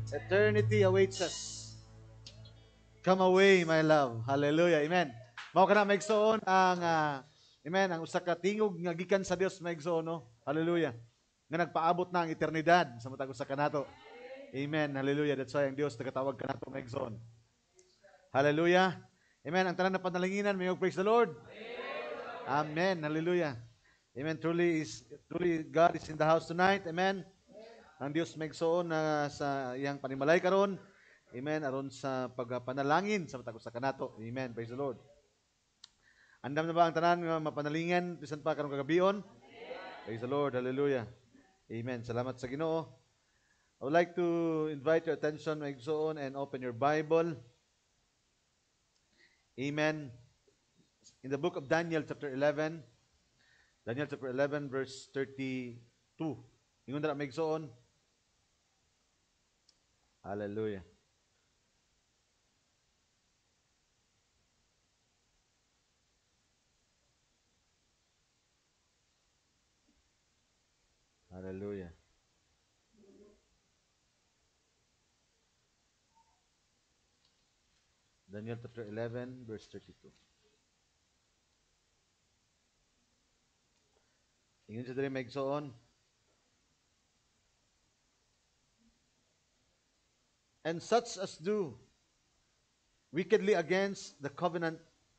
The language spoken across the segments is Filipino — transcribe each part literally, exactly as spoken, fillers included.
Eternity awaits us. Come away, my love. Hallelujah. Amen. Mao kana maigsoon ang ah, amen, ang usa ka tingog nga gikan sa Dios maigsoon no. Hallelujah. Nga nagpaabot na ang eternidad sa matag usa kanato. Amen. Hallelujah. That's why ang Dios nagatawag kanato maigsoon. Hallelujah. Amen. Ang tanan na panalanginan, may praise the Lord. Amen. Hallelujah. Amen. Truly is truly God is in the house tonight. Amen. Ang Dios maigsoon na sa iyang panimalay karon. Amen. Aron sa pagpanalangin sa matag usa kanato. Amen. Praise the Lord. Andam na ba ang tanan nga mapanalingan bisan pa karong kagabion? Praise the Lord. Hallelujah. Amen. Salamat sa Ginoo. I would like to invite your attention, maigsoon, and open your Bible. Amen. In the book of Daniel, chapter eleven, Daniel chapter eleven, verse thirty-two. Ingon na maigsoon. Hallelujah. Hallelujah. Daniel chapter eleven, verse thirty-two. Ingon sa diri maigsoon. And such as do wickedly against the covenant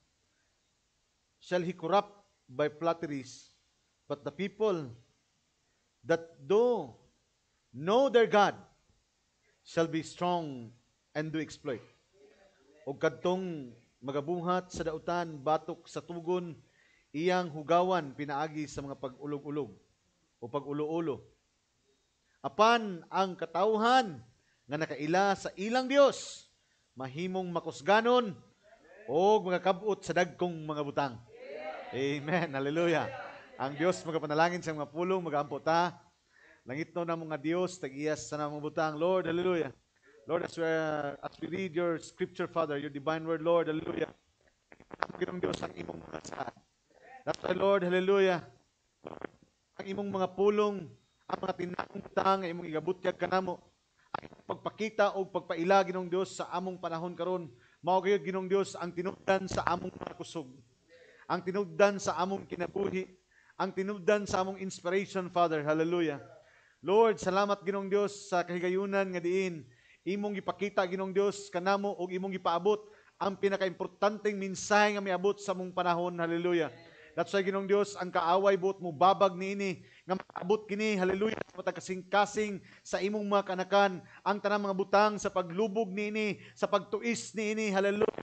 shall he corrupt by flatteries, but the people that do know their God shall be strong and do exploit. O kadtong magabuhat sa dautan, batok sa tugon, iyang hugawan pinaagi sa mga pag-ulog-ulog o pag-ulo-ulo. Apan ang katawhan nga nakaila sa ilang Dios mahimong makusganon o mga kabut sa dagkong mga butang. Amen. Hallelujah. Ang Dios magapanalangin sa mga pulong magaampo ta. Langit no na mga Dios tag-iyas sa mga butang. Lord, hallelujah. Lord, as we, as we read your scripture, Father, your divine word, Lord, hallelujah. Ginong Dios ang imong mga saan. That's why, Lord, hallelujah. Ang imong mga pulong, ang mga tinakong butang, ang imong igabutyag kanamo, ang imong pagpakita o pagpaila, Ginong Dios, sa among panahon karon, mao gayud Ginong Dios ang tinubdan sa among mga kusog, ang tinubdan sa among kinabuhi, ang tinubdan sa among inspiration, Father, hallelujah. Lord, salamat Ginong Dios sa kahigayunan nga diin imong gipakita Ginong Dios kanamo ug imong gipaabot ang pinakaimportanteng mensahe nga miabot sa among panahon. Hallelujah. That's why Ginong Dios ang kaaway buot mo babag niini nga maabot kini. Hallelujah. Sa matag kasing-kasing sa imong mga kanakan ang tanang mga butang sa paglubog niini, sa pagtuis niini. Hallelujah.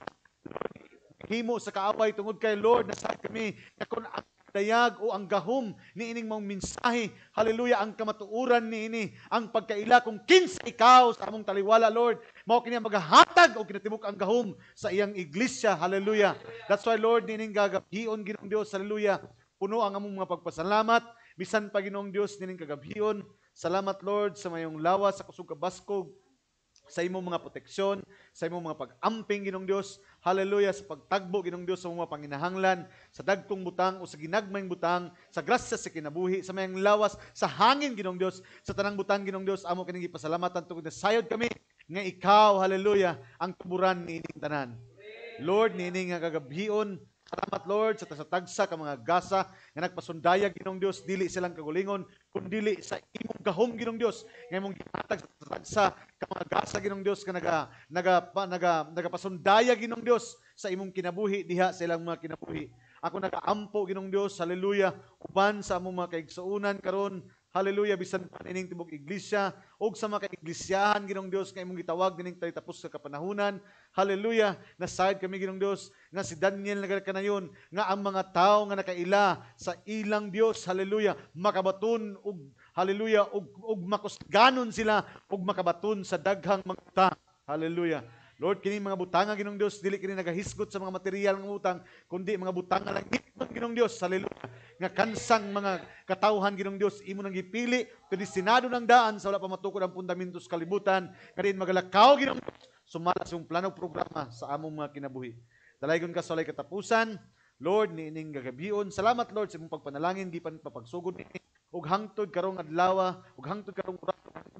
Himo sa kaaway tungod kay Lord nasa kami na kung ang dayag o ang gahom ni ining mong mensahe, hallelujah, ang kamatuuran ni ini, ang pagkaila kung kinsa ikaw sa among taliwala, Lord, mao kini maghahatag o kinatibuk ang gahom sa iyang iglesia, hallelujah. That's why, Lord, nining gagabhion Ginoong Dios, hallelujah, puno ang among mga pagpasalamat, bisan pa Ginoong Dios nining kagabhion. Salamat, Lord, sa mayong lawas sa kusog kabaskog, sa imong mga proteksyon, sa imong mga pag-amping Ginong Dios, hallelujah, sa pagtagbo Ginong Dios sa mga panginahanglan, sa dagkong butang o sa ginagmayng butang, sa grasya sa kinabuhi, sa mayang lawas, sa hangin Ginong Dios, sa tanang butang Ginong Dios, amo kining gipasalamatan tungod na sayod kami nga ikaw, hallelujah, ang tuburan niining tanan. Lord, niining nga kagabhion, salamat Lord sa tagsa ka mga gasa nga nagpasundayag Ginong Dios, dili silang kagulingon kun dili sa imong gahom Ginong Dios nga imong gihatag sa tagsa ka mga gasa Ginong Dios nga naga naga naga nagapasundayag Ginong Dios sa imong kinabuhi diha sa ilang mga kinabuhi. Ako nagaampo Ginong Dios, hallelujah, uban sa among mga kaigsuonan karon, hallelujah, bisan pa ining tibok iglesia ug sa mga kaiglesiyahan Ginong Dios nga imong gitawag dining tapos sa kapanahunan, hallelujah, nasayod kami Ginong Dios nga si Daniel nagakanayon nga ang mga tao nga nakaila sa ilang Dios, hallelujah, makabaton ug hallelujah ug ug makusganon sila ug makabaton sa daghang mga utang, hallelujah. Lord, kini mga butanga Ginong Dios, dili kini nagahisgot sa mga material nga utang, kundi mga butanga langit Ginong Dios, hallelujah, nga kansang mga katawhan Ginong Dios, imo nang gipili, predestinado ng daan sa wala pa matukod ang fundamentos kalibutan, kadin magalakaw Ginong Dios, sumala sa imong plano programa sa among mga kinabuhi. Dalaygon ka sa walay katapusan, Lord, niining gagabion. Salamat Lord sa imong pagpanalangin, di pa papagsugod ni ug hangtod karong adlaw, ug hangtod karong oras,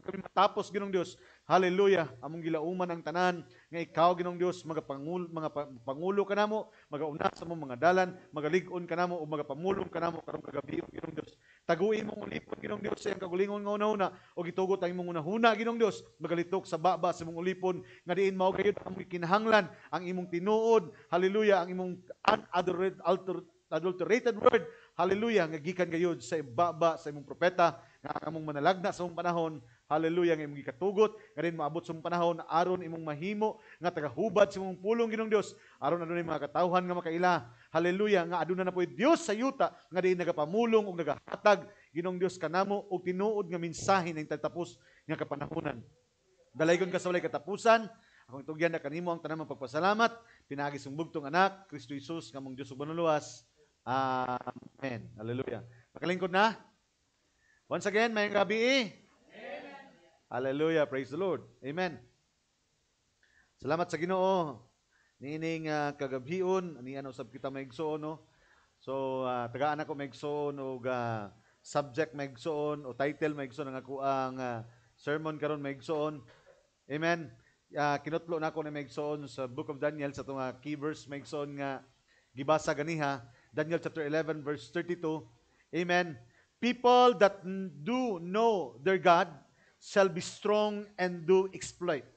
kami matapos Ginong Dios. Hallelujah. Among gilauman ang tanan nga ikaw Ginong Dios magapangulo mga pa- pangulo kanamo, magauna sa mong mga dalan, magalig-on kanamo o magapamulong kanamo karong kagabi Ginong Dios. Taguin mong ulipon Ginong Dios sa iyang kagulingon nga una-una o gitugot ang imong unahuna Ginong Dios, magalitok sa baba sa imong ulipon nga diin mao gayud ang kinahanglan ang imong tinuod. Hallelujah, ang imong unadulterated adulterated word. Hallelujah, nga gikan gayud sa ibaba sa imong propeta nga among manalagna sa imong panahon. Hallelujah, nga imong gikatugot nga din maabot sa imong panahon aron imong mahimo nga tagahubad sa imong pulong Ginong Dios aron adunay mga katawhan nga makaila. Hallelujah, nga aduna na po'y Dios sa yuta nga diin nagapamulong ug nagahatag Ginong Dios kanamo og tinuod nga mensahe ning tatapos nga kapanahonan. Dalaygon ka sa walay katapusan. Akong itugyan na kanimo ang tanang pagpasalamat. Pinagi sung bugtong anak, Kristo Jesus, kamong Diyos ug manuluwas. Amen. Hallelujah. Makalingkod na? Once again, mayang gabi eh. Amen. Hallelujah. Praise the Lord. Amen. Salamat sa Ginoo. Niining uh, kagabhion, ani ano sab kita maigsoon no. So uh, tagaan ako maigsoon og uh, subject maigsoon o title maigsoon ang ako ang uh, sermon karon maigsoon. Amen. Uh, kinutlo na ako na maigsoon sa Book of Daniel sa itong uh, key verse maigsoon nga gibasa ganiha, Daniel chapter eleven verse thirty-two. Amen. People that do know their God shall be strong and do exploit.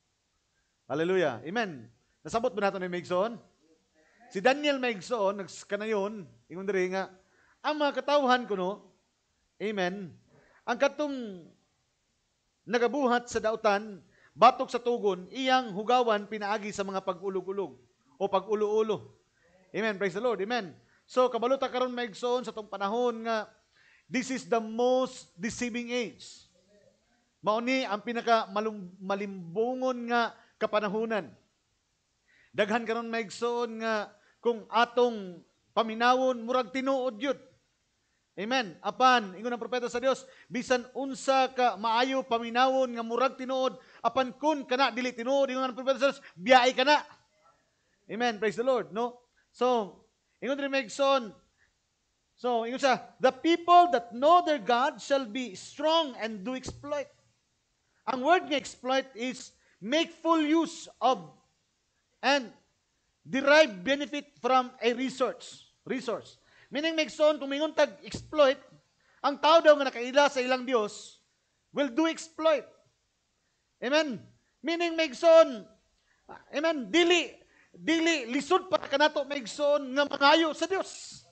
Hallelujah. Amen. Nasabot ba nato ni maigsoon? Si Daniel maigsoon nagskanayon ingon diri nga ang mga katawhan kuno, amen, ang katong nagabuhat sa dautan batok sa tugon, iyang hugawan pinaagi sa mga pag-ulog-ulog o pag-ulo-ulo. Amen. Praise the Lord. Amen. So, kabalota karon maigsoon sa tong panahon nga this is the most deceiving age. Mauni ang pinaka malimbungon nga kapanahunan. Daghan karon maigsoon nga kung atong paminawon murag tinuod yun. Amen. Apan, ingon ang propeta sa Dios, bisan unsa ka maayo paminawon nga murag tinuod, apan kun kana dili tinuod, ingon ang propeta sa Dios, biyai kana. Amen. Praise the Lord, no? So, ingon rin maigsoon. So, ingon sa, the people that know their God shall be strong and do exploit. Ang word nga exploit is make full use of and derive benefit from a resource. Resource. Meaning, maigsoon, kung mingon tag exploit, ang tao daw nga nakaila sa ilang Dios will do exploit. Amen. Meaning, maigsoon, amen, dili, dili, lisod pa kanato maigsoon nga mangayo sa Dios.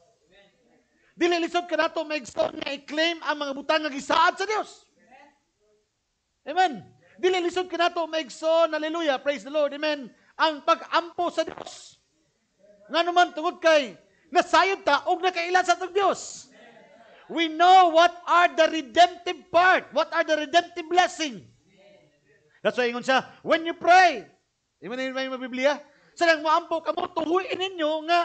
Dili, lisod kanato maigsoon nga i-claim ang mga butang nga gisaad sa Dios. Amen. Dili, lisod kanato maigsoon, hallelujah, praise the Lord, amen, ang pag-ampo sa Dios. Nga naman, tungod kay, nasayod ta og nakaila sa atong Dios. We know what are the redemptive part, what are the redemptive blessing. That's why ingon siya, when you pray, iman na yung Biblia, salang maampo ka mo, tuhuin ninyo nga,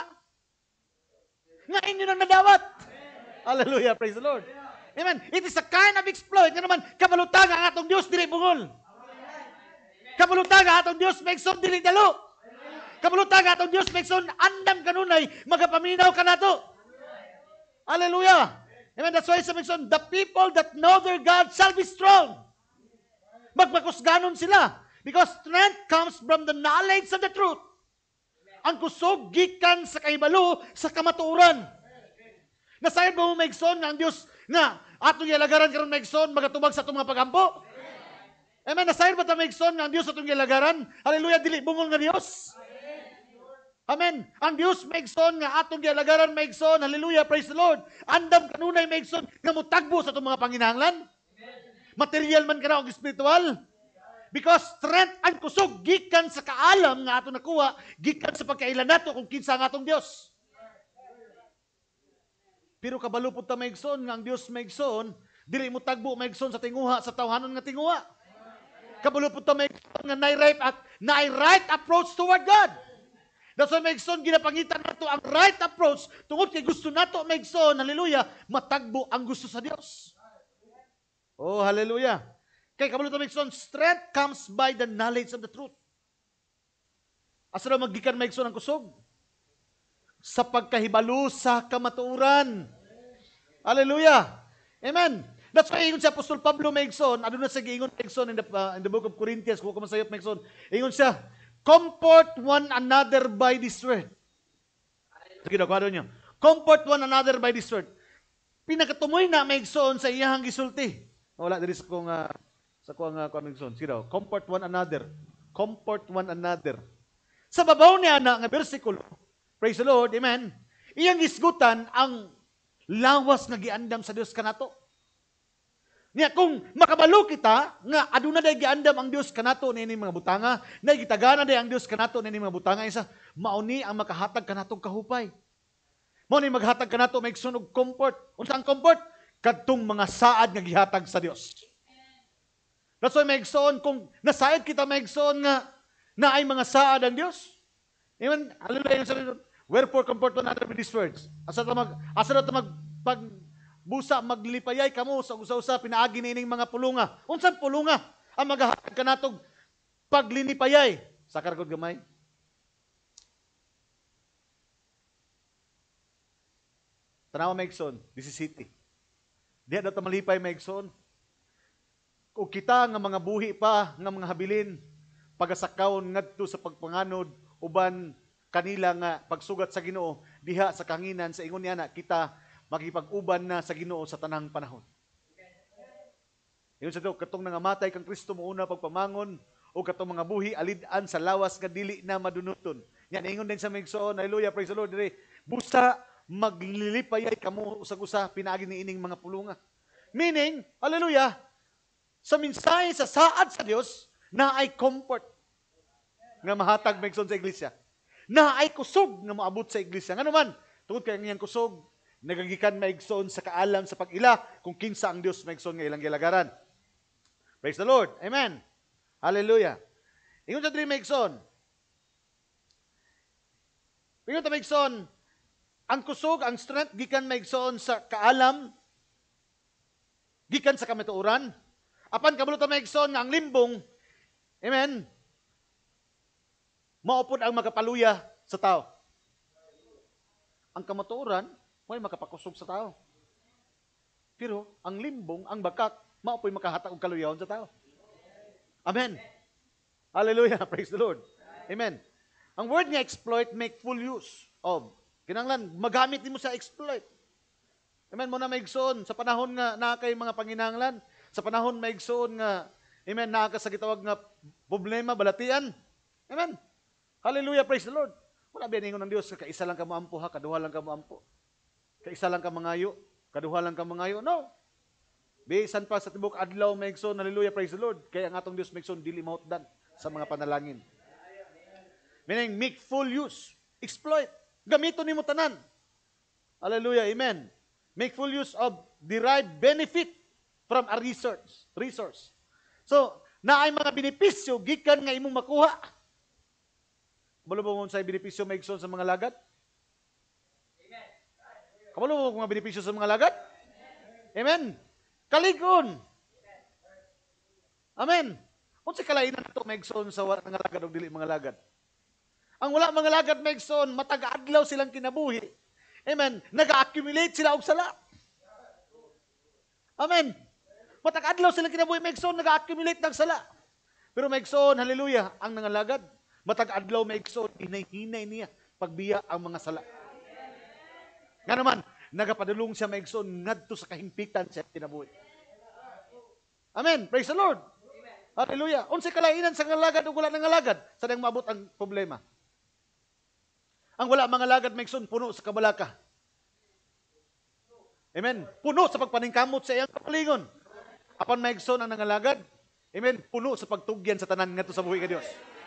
nga inyo nang nadawat. Hallelujah, praise the Lord. Amen. It is a kind of exploit. Nga naman, kabalutang ang atong Diyos, dili bungol. Kabalutang ang atong Diyos, maigsoon, dili dalo. Kabulutang atong Diyos, maigsoon, andam kanunay, magapaminaw ka na to. Hallelujah. Amen. That's why sa maigsoon, the people that know their God shall be strong. Magmakusganon sila. Because strength comes from the knowledge of the truth. Ang kusog, gikan sa kahibalo, sa kamatuoran. Nasayad ba mo maigsoon nga ang Diyos nga atong yalagaran karon maigsoon, magatubag sa itong mga pagampo? Amen. Nasayad ba ta maigsoon nga ang Diyos atong yalagaran? Hallelujah. Dili bungol nga Diyos. Amen. Ang Diyos maigsoon nga atong gialagaran maigsoon. Hallelujah. Praise the Lord. Andam kanunay maigsoon nga mutagbo sa itong mga panginahanglan. Material man kana o spiritual. Because strength ang kusog gikan sa kaalam nga atong nakuha, gikan sa pagkailan nato kung kinsa nga atong Diyos. Pero kabalo pud ta maigsoon nga ang Diyos maigsoon, dili mo tagbo maigsoon sa tinguha sa tawhanon nga tinguha. Kabalo pud ta maigsoon nga nay right at nay right approach toward God. That's why maigsoon, ginapangitan nato ang right approach tungod kay gusto nato maigsoon, hallelujah, matagbo ang gusto sa Dios. Oh, hallelujah. Kay kabalo ta maigsoon, strength comes by the knowledge of the truth. Asa na maggikan maigsoon ang kusog? Sa pagkahibalo sa kamatuoran. Hallelujah. Amen. That's why ingon si Apostol Pablo Megson, ano na sa giingon Megson in the, uh, in the book of Corinthians, kung kumasayop Megson, ingon siya, comfort one another by this word. Sige daw, kwado niyo. Comfort one another by this word. Pinakatumoy na Megson sa iyahang gisulti. Wala, diri sa kong, uh, sa kong uh, Megson. Sige daw, comfort one another. Comfort one another. Sa babaw niya na nga bersikulo, praise the Lord, amen, iyang isgutan ang lawas nga giandam sa Dios kanato. Niya kung makabalo kita nga aduna day giandam ang Dios kanato nini mga butanga, nay gitagana day ang Dios kanato nini mga butanga isa, mauni ang makahatag kanatong kahupay. Mao ni maghatag kanato may sunog comfort. Unsa ang comfort? Kadtong mga saad nga gihatag sa Dios. That's why maigsoon kung nasayad kita maigsoon nga na ay mga saad ang Dios. Amen. Hallelujah. Sabi, wherefore comfort one another with these words. Asa ta mag asa ta mag pag busa maglipayay kamo sa usa-usa pinaagi nining mga pulunga. Unsang pulunga ang magahatag kanatog paglinipayay sa kargod gamay? Tanawa Megson, this is city. Diha daw ta malipay Megson. Kung kita nga mga buhi pa nga mga habilin pagasakawon ngadto sa pagpanganod uban kanila nga pagsugat sa Ginoo diha sa kanginan sa ingon niya na kita makipag-uban na sa Ginoo sa tanang panahon. Ingon sa to, katong nangamatay kang Kristo mouna pagpamangon o katong mga buhi alid-an sa lawas nga dili na madunuton. Yan ingon din sa Megson, hallelujah, praise the Lord, dire busa maglilipayay kamo usag-usa pinaagi ni ining mga pulunga. Meaning, hallelujah, sa mensahe sa saad sa Dios na ay comfort nga mahatag Megson sa iglesia. Na ay kusog nga moabot sa iglesia. Nga naman, tungod kay ngayang kusog, nagagikan maigsoon sa kaalam sa pag-ila kung kinsa ang Dios maigsoon nga ilang gilagaran. Praise the Lord. Amen. Hallelujah. Ingon sa diri maigsoon. Ingon ta maigsoon, ang kusog, ang strength gikan maigsoon sa kaalam, gikan sa kamatuoran. Apan kabalo ta maigsoon nga ang limbong, amen, maupod ang makapaluya sa tao. Ang kamatuoran, may makapakusog sa tao. Pero ang limbong, ang bakak, maupoy makahatag og kaluyahon sa tao. Amen. Hallelujah. Praise the Lord. Amen. Ang word nga exploit, make full use of. Kinanglan, magamit nimo sa exploit. Amen. Muna maigsoon, sa panahon nga na kay mga panginanglan, sa panahon maigsoon nga, amen, naa sa gitawag nga problema, balatian. Amen. Hallelujah. Praise the Lord. Wala ba ningon ng Dios, kaisa lang ka moampo ha, kaduha lang ka moampo. Kaisa lang ka mangayo, kaduha lang ka mangayo. No. Bisan pa sa tibok adlaw maigsoon, hallelujah, praise the Lord. Kaya ang atong Dios maigsoon dili mahutdan sa mga panalangin. Meaning make full use, exploit. Gamiton nimo tanan. Hallelujah, amen. Make full use of derived benefit from a resource. Resource. So, naay mga benepisyo gikan nga imong makuha. Kabalo mo sa benepisyo maigsoon sa mga lagat? Kabalo mo mga benepisyo sa mga lagat? Amen. Kaligon. Amen. Unsa kalainan nato maigsoon sa wala nga lagad ug dili mga lagad? Ang wala mga lagad maigsoon, matag-adlaw silang kinabuhi. Amen. Nag-accumulate sila og sala. Amen. Matag-adlaw silang kinabuhi maigsoon, nag-accumulate ng sala. Pero maigsoon, hallelujah, ang nangalagad, matag-adlaw maigsoon, hinay-hinay niya pagbiya ang mga sala. Nga naman, nagapadulong siya maigsoon ngadto sa kahimpitan sa kinabuhi. Amen. Praise the Lord. Hallelujah. Unsay kalainan sa ngalagad ug wala nangalagad sa dang maabot ang problema. Ang wala mga lagad maigsoon puno sa kabalaka. Amen. Puno sa pagpaningkamot sa iyang kapalingon. Apan maigsoon ang nangalagad, amen, puno sa pagtugyan sa tanan ngadto sa buhi ka Dios.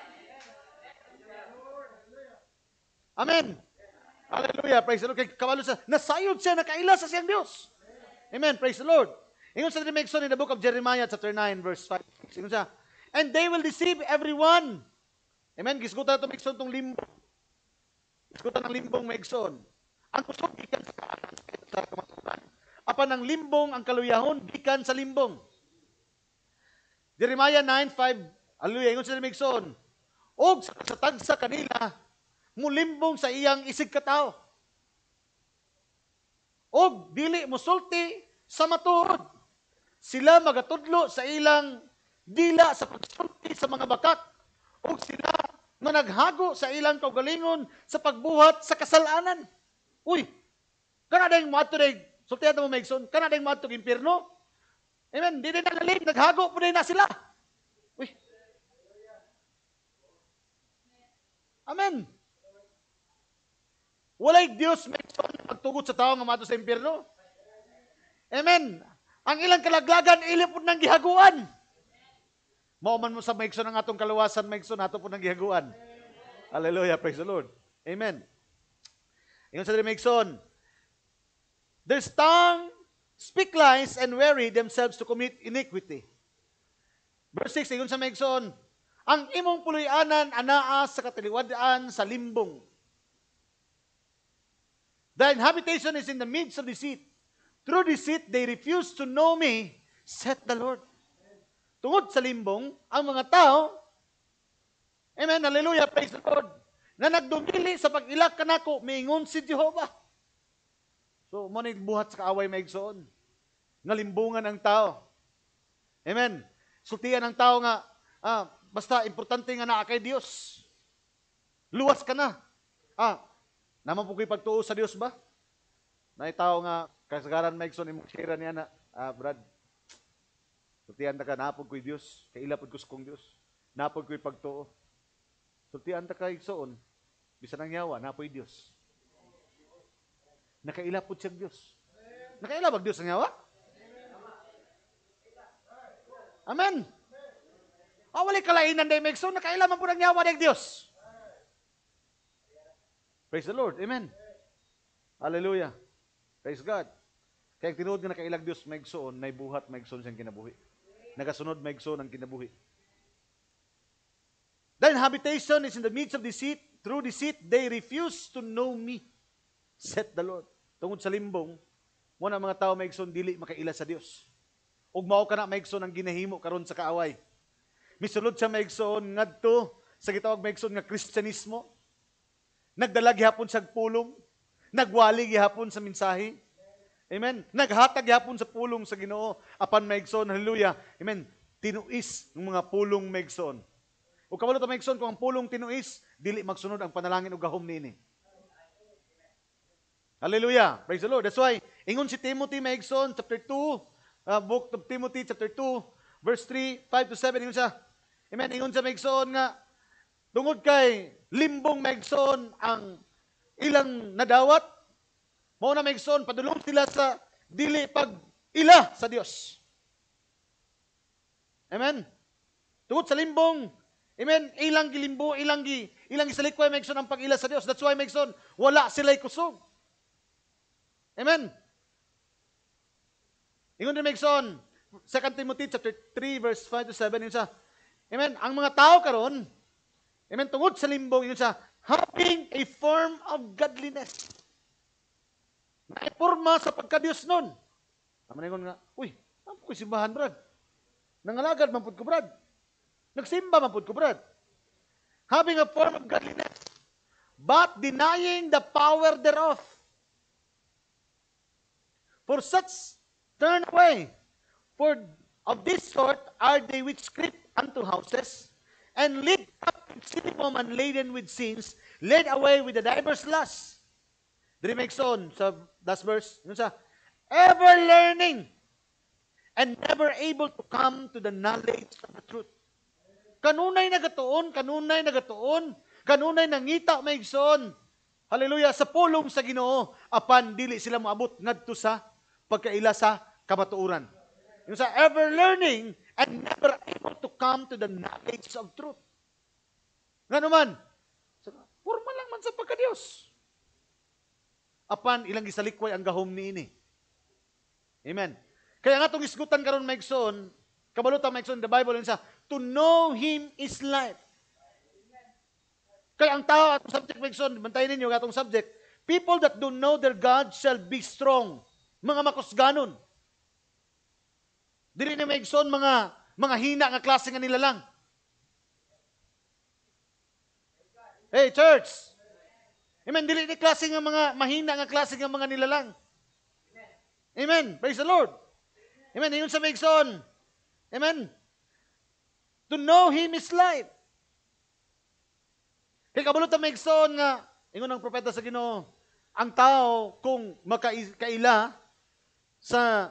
Amen. Hallelujah. Praise the Lord. Kay kabalo sa nasayod siya, nakaila sa siyang Dios. Amen. Praise the Lord. Ingon sa Megson in the book of Jeremiah chapter nine verse five. Ingon siya, and they will deceive everyone. Amen. Gisgutan ito Megson tong limbong. Gisgutan ng limbong Megson. Ang kusog gikan sa kamaturan. Apan ang limbong, ang kaluyahon gikan sa limbong. Jeremiah nine five. Hallelujah. Ingon sa Megson, og sa tagsa kanila mulimbong sa iyang isig katao. Og dili musulti sa matuod. sila magatudlo sa ilang dila sa pagsulti sa mga bakat, o sila nga naghago sa ilang kaugalingon sa pagbuhat sa kasalanan. Uy, kana dayong mato day, sultihan mo maigsoon, kana dayong mato impierno. Amen, di din nalalim, naghago po din na sila. Uy. Amen. Walay Dios maigsoon pagtugot sa tao nga mato sa impierno. Amen. Ang ilang kalaglagan, ilipod ng gihaguan. Mauman mo sa maigsoon ang atong kaluwasan, maigsoon, ato po ng gihaguan. Hallelujah, praise the Lord. Amen. Ingon sa diri maigsoon, their tongue speak lies and weary themselves to commit iniquity. Verse six, ingon sa maigsoon, ang imong puloy-anan anaa sa katiliwadaan sa limbong. Thine habitation is in the midst of deceit. Through deceit, they refuse to know me, saith the Lord. Tungod sa limbong, ang mga tao, amen, hallelujah, praise the Lord, na nagdumili sa pag-ilak kanako, miingon si Jehovah. So, mo na buhat sa kaaway maigsoon. Ngalimbungan ang tao. Amen. Sultian ang tao nga, ah, basta importante nga naa kay Dios. Luwas ka na. Ah, naman po ko'y pagtuo sa Dios ba? Na tao nga, kasagaran maigsoon, imong share niya na, ah, Brad, sultian ta ka, napod ko'y Dios, kailapod ko kong Dios, napod ko'y pagtuo. Sultian ta ka, igsoon, bisan ang yawa, napoy Dios. Nakailapod siyang Dios. Nakailapod Dios ang yawa? Amen. Awali kalainan day maigsoon, nakailaman po ng yawa ng Dios. Praise the Lord. Amen. Hallelujah. Praise God. Kaya tinuod nga nakailag Dios maigsoon, nay buhat maigsoon siyang kinabuhi. Nagasunod maigsoon ang kinabuhi. Thine habitation is in the midst of deceit. Through deceit, they refuse to know me, saith the Lord. Tungod sa limbong, mo na mga tao maigsoon dili makaila sa Dios. Ug mao kana maigsoon ang ginahimo karon sa kaaway. Misulod sa maigsoon ngadto sa gitawag maigsoon nga Kristyanismo. Nagdala gihapon sa pulong, nagwali gihapon sa mensahe. Amen. Naghatag gihapon sa pulong sa Ginoo apan maigsoon, hallelujah. Amen. Tinuis ng mga pulong maigsoon. Ug kabalo ta maigsoon kung ang pulong tinuis, dili magsunod ang panalangin ug gahom niini. Hallelujah. Praise the Lord. That's why ingon si Timothy maigsoon chapter two, uh, book of Timothy chapter two, verse three, five to seven, ingon siya. Amen. Ingon sa maigsoon nga tungod kay limbong maigsoon ang ilang nadawat, mao na maigsoon padulong sila sa dili pag ila sa Dios. Amen. Tungod sa limbong, amen, ilang gilimbo, ilang gi ilang gisalikway maigsoon ang pag-ila sa Dios. That's why maigsoon wala sila'y kusog. Amen. Ingon din maigsoon, Second Timothy chapter three verse five to seven, yun siya. Amen. Ang mga tao karon, amen, tungod sa limbong, yun siya, having a form of godliness. Naiporma sa pagka-Diyos nun. Tama na yun nga, uy, ano ko simbahan, Brad? Nangalagad, mampud ko, Brad. Nagsimba, mampud ko, Brad. Having a form of godliness, but denying the power thereof. For such turn away. For of this sort are they which creep unto houses, and lead up silly woman laden with sins, led away with the diverse lusts. Diri maigsoon sa last verse, yun sa, ever learning and never able to come to the knowledge of the truth. Kanunay nagatuon, kanunay nagatuon, kanunay nangita maigsoon. Hallelujah, sa pulong sa Ginoo, apan dili sila moabot ngadto sa pagkaila sa kamatuoran. Yun sa ever learning and never able to come to the knowledge of truth. Nga naman, forma lang man sa pagka-Diyos. Apan ilang gisalikway ang gahom niini. Amen. Kaya nga itong isgutan karon maigsoon, kabalutan maigsoon, the Bible, yun sa, to know Him is life. Kaya ang tao atong subject maigsoon, bantayin ninyo atong subject, people that don't know their God shall be strong. Mga makusganon. Dili na maigsoon mga mga hina nga klase nga nila lang. Hey, church. Amen. Dili ni klase nga mga mahina nga klase nga mga nila lang. Amen. Praise the Lord. Amen. Ingon sa maigsoon. Amen. To know Him is life. Kaya kabulot ang maigsoon nga, ingon ang propeta sa Ginoo, ang tao kung makaila sa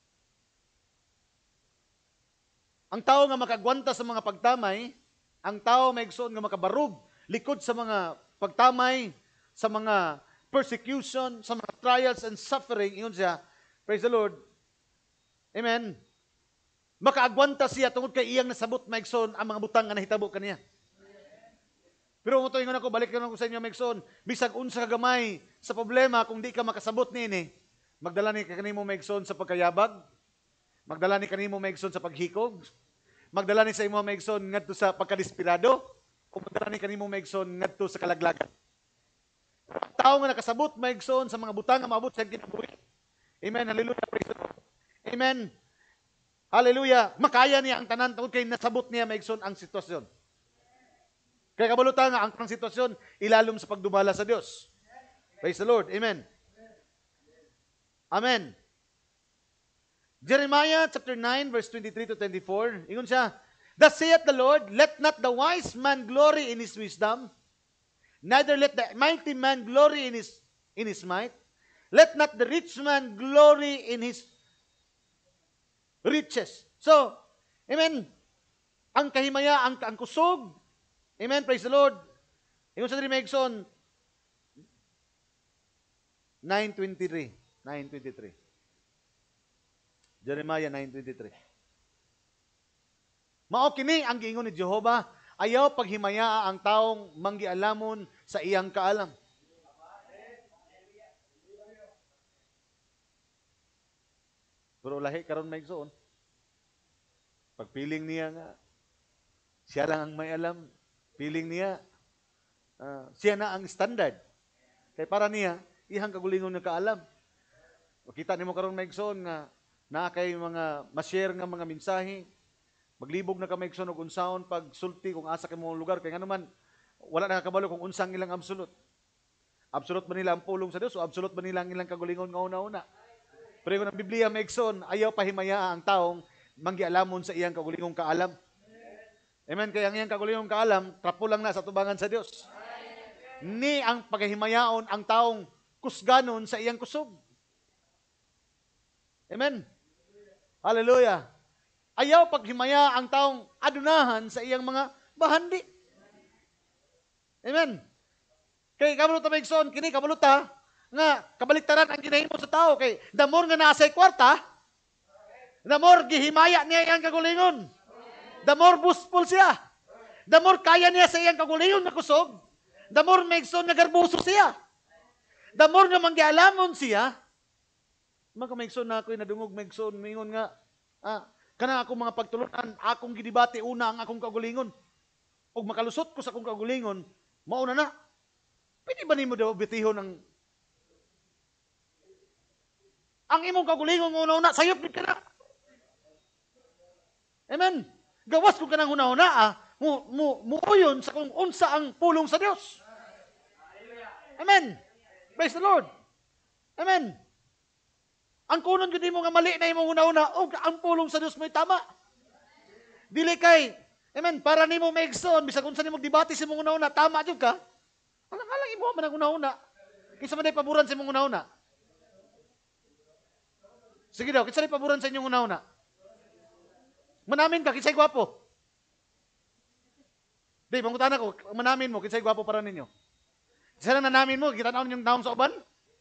ang tao nga makagwanta sa mga pagtamay, ang tao maigsoon nga makabarug likod sa mga pagtamay, sa mga persecution, sa mga trials and suffering, ingon siya, praise the Lord, amen, makaagwanta siya tungod kay iyang nasabot maigsoon ang mga butang nga nahitabo kaniya. Pero mo to ingon ako, balik ko sa inyo maigsoon, bisag unsa ka gamay sa problema kung di ka makasabot nini, magdala ni kanimo maigsoon sa pagkayabag, magdala ni kanimo maigsoon sa paghikog, magdala ni sa imo maigsoon ngadto sa pagkadesperado, o magdala ni kanimo maigsoon ngadto sa kalaglagan. Tao nga nakasabot maigsoon sa mga butang nga maabot sa kinabuhi. Amen. Hallelujah. Praise the Lord. Amen. Hallelujah. Makaya niya ang tanan tungod kay nasabot niya maigsoon ang sitwasyon. Kaya kabulutan nga ang kanang sitwasyon ilalom sa pagdumala sa Dios. Praise the Lord. Amen. Amen. Jeremiah chapter nine verse twenty-three to twenty-four. Ingon siya, thus saith the Lord, let not the wise man glory in his wisdom, neither let the mighty man glory in his in his might. Let not the rich man glory in his riches. So, amen. Ang kahimaya, ang, ang kusog, amen, praise the Lord. Ingon sa diri maigsoon, nine twenty-three. nine twenty-three. Jeremiah nine twenty-three. Mao kini ang giingon ni Jehova, ayaw paghimayaa ang taong manggialamon sa iyang kaalam. Pero lahi karon maigsoon. Pagpiling niya nga, siya lang ang may alam. Piling niya, uh, siya na ang standard. Kaya para niya, ihang kagulingon na kaalam. Makita niyo karon maigsoon nga, na kay mga ma-share nga mga mensahe, maglibog na ka maigsoon og unsaon pag sulti kung asa kay mong lugar kay ngano man wala na kabalo kung unsang ilang absolute. Absolute ba nila ang pulong sa Dios o absolute ba nila ang ilang kagulingon nga una-una? Pero kung ang Biblia maigsoon, ayaw pahimayaa ang taong manggialamon sa iyang kagulingong kaalam. Amen. Kaya ang iyang kagulingong kaalam, trapo lang na sa tubangan sa Dios. Ni ang paghimayaon ang taong kusganon sa iyang kusog. Amen. Hallelujah. Ayaw paghimaya ang taong adunahan sa iyang mga bahandi. Amen. Kay kabulot ta maigsoon kini kabulot ta nga kabaliktaran ang ginahimo sa tao kay the more nga naa say kwarta, the more gihimaya niya iyang kagulingon. The more boastful siya. The more kaya niya sa iyang kagulingon na kusog, the more maigsoon nga garbuso siya. The more nga manggialamon siya, mga maigsoon na ako'y nadungog maigsoon, mingon nga, ah, kana akong mga pagtulunan, akong gidibati una ang akong kagulingon. Ug makalusot ko sa akong kagulingon, mauna na. Pwede ba nimo daw bitihon ang ang imong kagulingon una-una, sayop gid kana. Amen. Gawas ko kanang una-una, ah, mu mu muuyon sa kung unsa ang pulong sa Dios. Amen. Praise the Lord. Amen. Ang kunon gid mo nga mali na imong una-una, og ang pulong sa Dios may tama. Dili kay, amen, para nimo maigsoon bisag unsa nimo debate sa imong una-una, tama jud ka. Alang-alang imo man ang una-una. Kinsa man day paboran sa imong una-una? Sige daw, kinsa day paboran sa inyong una-una? Manamin ka, kinsay gwapo? Di, mangutana ko, manamin mo, kinsay gwapo para ninyo? Kinsa lang nanamin mo, kita naon yung taong sa uban?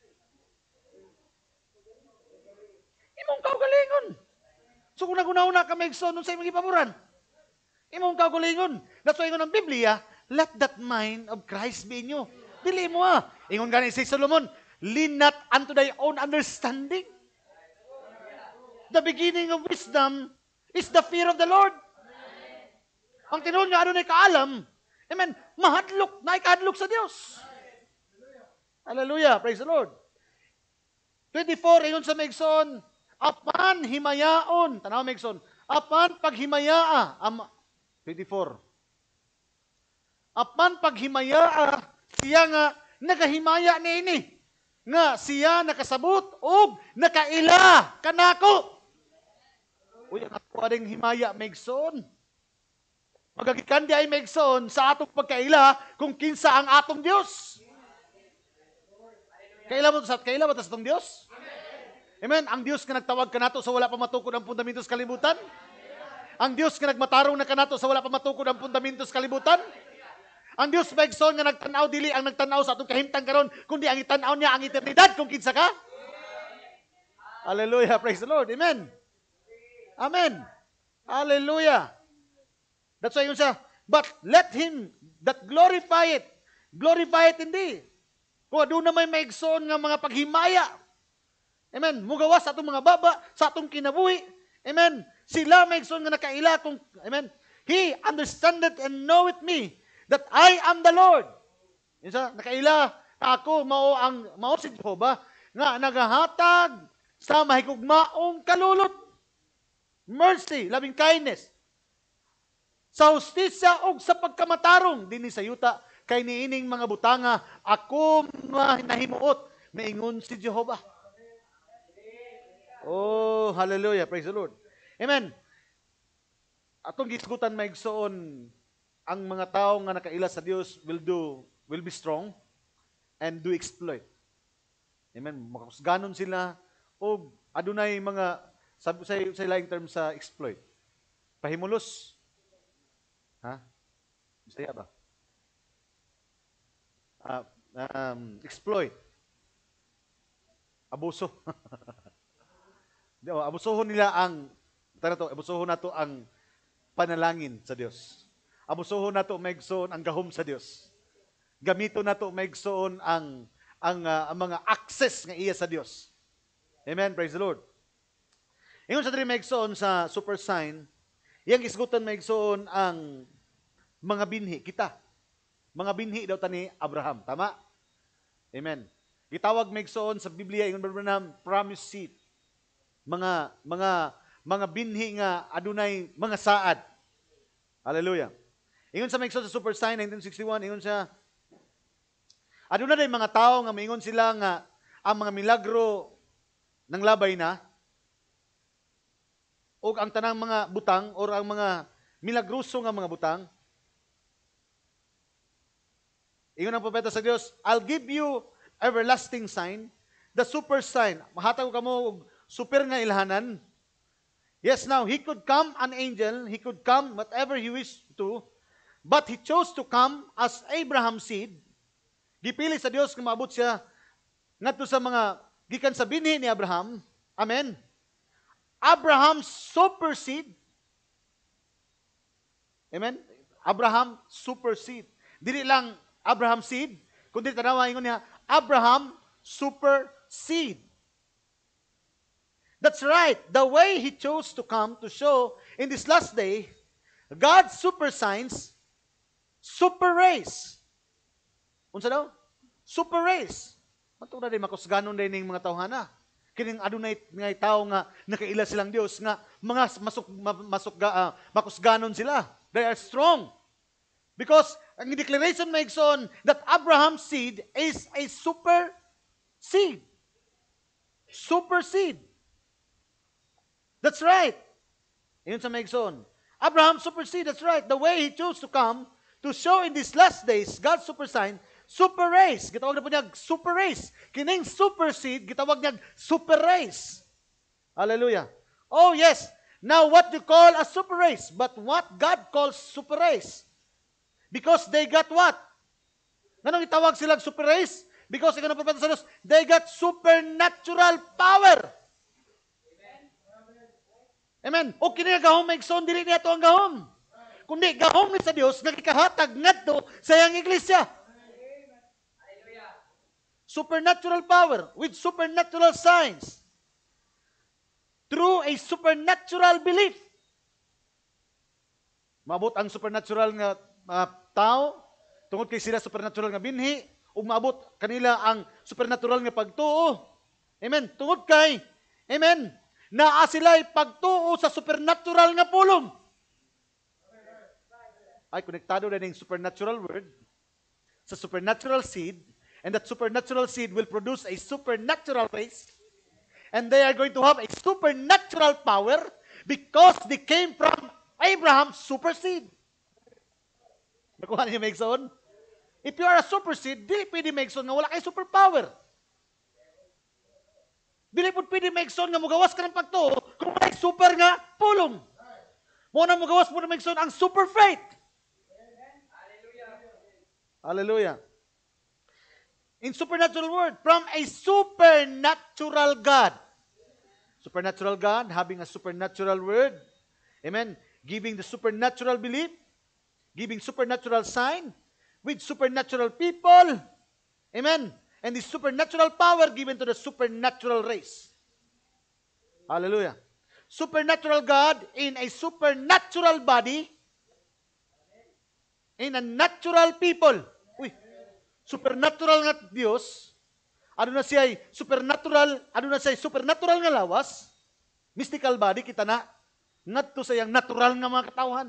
Imong kaugalingon. So kung naguna-una ka maigsoon, nun sa imong ipaboran. Imong kaugalingon. That's why ingon ang Biblia, let that mind of Christ be in you. Dili mo ah. Ingon gani si Solomon, lean not unto thy own understanding. The beginning of wisdom is the fear of the Lord. Ang tinuod nga ano na kaalam, amen, mahadlok, naikadlok sa Dios. Hallelujah, praise the Lord. twenty-four, ingon sa maigsoon, apan himayaon, tanaw maigsoon, apan paghimayaa, am, twenty-four, apan paghimayaa, siya nga nagahimaya niini, nga siya nakasabot o nakaila kanako. Uy, ang ako ading himaya, Megson. Magagikan di ay Megson sa atong pagkaila kung kinsa ang atong Dios. Kaila mo sa kaila mo sa atong Dios? Amen. Ang Dios nga nagtawag kanato sa wala pa matukod ang fundamento sa kalibutan. Ang Dios nga nagmatarong na kanato sa wala pa matukod ang fundamento sa kalibutan. Ang Dios Megson nga nagtanaw dili ang nagtanaw sa atong kahimtang karon, kundi ang itanaw niya ang eternidad kung kinsa ka. Hallelujah, praise the Lord. Amen. Amen. Hallelujah. That's why yun siya, but let him that glorify it, glorify it hindi. Kung doon na may maigsoon nga mga paghimaya, amen, mugawas sa atong mga baba, sa atong kinabuhi, amen, sila maigsoon nga nakaila kung, amen, he understandeth and knoweth me, that I am the Lord. Yun siya, nakaila, ako, mao ang, mao si Jehovah, nga nagahatag sa mahigugmaong kalulot, mercy, loving kindness, sa hustisya o sa pagkamatarong dinhi sa yuta kay niining mga butanga ako nahimuot maingon si Jehovah. Oh, hallelujah, praise the Lord. Amen. Atong gisgutan maigsoon ang mga tao nga nakaila sa Dios will do will be strong and do exploit. Amen. Makakusganon sila o adunay mga sa sa, sa laing term sa exploit. Pahimulos. Ha? Bisaya ba? Uh, um, exploit. Abuso. Abusohon nila ang tara to, abusohon nato ang panalangin sa Dios. Abusohon nato maigsoon ang gahom sa Dios. Gamito nato maigsoon ang ang, uh, ang mga access nga iya sa Dios. Amen, praise the Lord. Ingon sa diri maigsoon sa super sign, iyang isgutan maigsoon ang mga binhi kita. Mga binhi daw tani Abraham, tama? Amen. Gitawag maigsoon sa Biblia ingon Abraham promise seed. Mga mga mga binhi nga adunay mga saad. Hallelujah. Ingon sa maigsoon sa super sign nineteen sixty-one, ingon siya adunay mga tao nga maingon sila nga ang mga milagro ng labay na o ang tanang mga butang o ang mga milagroso nga mga butang. Ingon ang propeta sa Dios, I'll give you everlasting sign, the super sign. Mahatag ko kamo og super nga ilhanan. Yes, now, he could come an angel, he could come whatever he wished to, but he chose to come as Abraham's seed. Gipili sa Dios nga maabot siya ngadto sa mga gikan sa binhi ni Abraham. Amen. Abraham's super seed. Amen. Abraham super seed. Dili lang Abraham seed, kundi tanawa ingon niya, Abraham super seed. That's right. The way he chose to come to show in this last day, God's super signs, super race. Unsa daw? Super race. Mato na din makusganon din ning mga tawhana. Kining adunay nga tao nga nakaila silang Dios nga mga masuk masuk uh, makusganon sila. They are strong. Because ang declaration maigsoon that Abraham's seed is a super seed. Super seed. That's right. Yun sa maigsoon. Abraham's super seed, that's right. The way he chose to come to show in these last days, God's super sign, super race. Gitawag na po niya super race. Kining super seed, gitawag niya super race. Hallelujah. Oh yes. Now what you call a super race, but what God calls super race. Because they got what? Ganong itawag silang super race? Because ikaw na propeta sa Diyos, they got supernatural power. Amen. O kini gahom maigsoon dili niya to ang gahom. Kundi gahom ni sa Dios nagikahatag ngadto sa iyang iglesia. Supernatural power with supernatural signs. Through a supernatural belief. Maabot ang supernatural nga uh, tao tungod kay sila supernatural nga binhi ug maabot kanila ang supernatural nga pagtuo. Amen. Tungod kay amen. Naa sila'y pagtuo sa supernatural nga pulong. Ay, konektado na yung supernatural word sa supernatural seed, and that supernatural seed will produce a supernatural race, and they are going to have a supernatural power Because they came from Abraham's super seed. Nakuha niyo Megson? If you are a super seed, dili pwede Megson nga wala kay superpower. Dili po pwede Megson nga mugawas ka ng pagtuo kung wala super nga pulong. Muna mugawas mo na Megson ang super faith. Hallelujah. Hallelujah. In supernatural word, from a supernatural God. Supernatural God, having a supernatural word. Amen. Giving the supernatural belief. Giving supernatural sign. With supernatural people. Amen. And the supernatural power given to the supernatural race. Hallelujah. Supernatural God in a supernatural body. In a natural people. Uy, supernatural nga Diyos. Ano na siya ay supernatural, ano na siya ay supernatural nga lawas. Mystical body, kita na. Ngadto sa yang natural nga mga katawhan.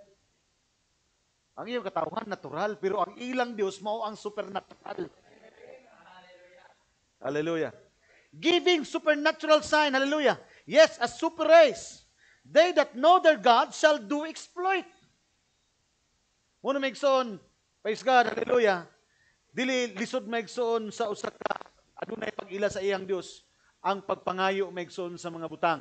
Ang iyong katawhan, natural. Pero ang ilang Diyos, mao ang supernatural. Hallelujah. Giving supernatural sign. Hallelujah. Yes, a super race. They that know their God shall do exploit. Muna maigsoon, praise God, hallelujah. Dili lisod maigsoon sa usa ka adunay pag-ila sa iyang Dios ang pagpangayo maigsoon sa mga butang.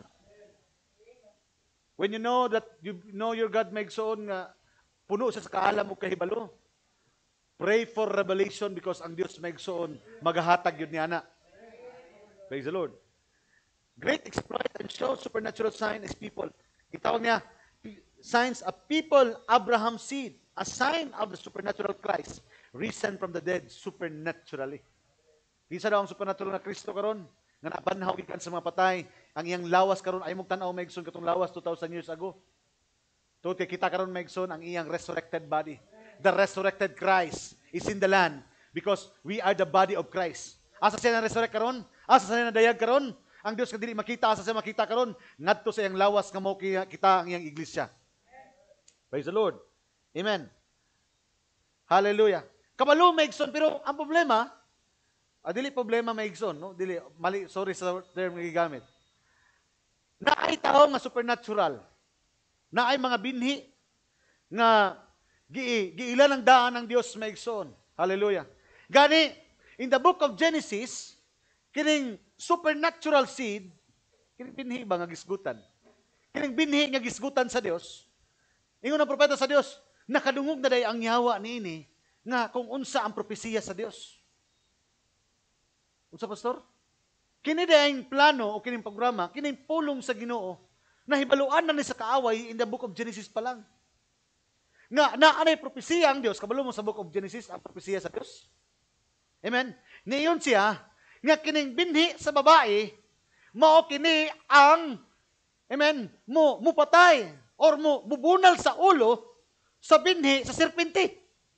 When you know that you know your God maigsoon nga puno sa kaalam o kahibalo, pray for revelation because ang Dios maigsoon magahatag yun niya na. Praise the Lord. Great exploit and show supernatural sign is people. Itawag niya, signs of people, Abraham's seed, a sign of the supernatural Christ, risen from the dead supernaturally. Isa daw ang supernatural na Kristo karon nga nabanhaw gikan sa mga patay, ang iyang lawas karon ay mong tan-aw maigsoon katong lawas two thousand years ago. Tungod kay kita karon maigsoon ang iyang resurrected body. The resurrected Christ is in the land because we are the body of Christ. Asa siya na resurrect karon? Asa siya na dayag karon? Ang Dios kadili makita, asa siya makita karon? Ngadto sa iyang lawas nga mao kita ang iyang iglesia. Praise the Lord. Amen. Hallelujah. Kabalo maigsoon pero ang problema, ah, dili problema maigsoon, no? Dili mali, sorry sa term nga gigamit. Naay tao nga supernatural. Naay mga binhi nga gi giila ng daan ng Dios maigsoon. Hallelujah. Gani in the book of Genesis, kining supernatural seed, kining binhi ba nga gisgutan? Kining binhi nga gisgutan sa Dios. Ingon ang propeta sa Dios, nakadungog na day ang yawa niini nga kung unsa ang propesiya sa Dios. Unsa pastor? Kini dayang plano o kining programa, kining pulong sa Ginoo nahibaluan na ni sa kaaway in the book of Genesis pa lang. Nga naanay propesiya ang Dios, kabalo mo sa book of Genesis ang propesiya sa Dios. Amen. Niyon siya nga kining binhi sa babae mao kini ang amen mo mupatay or mo bubunal sa ulo sa binhi sa serpente.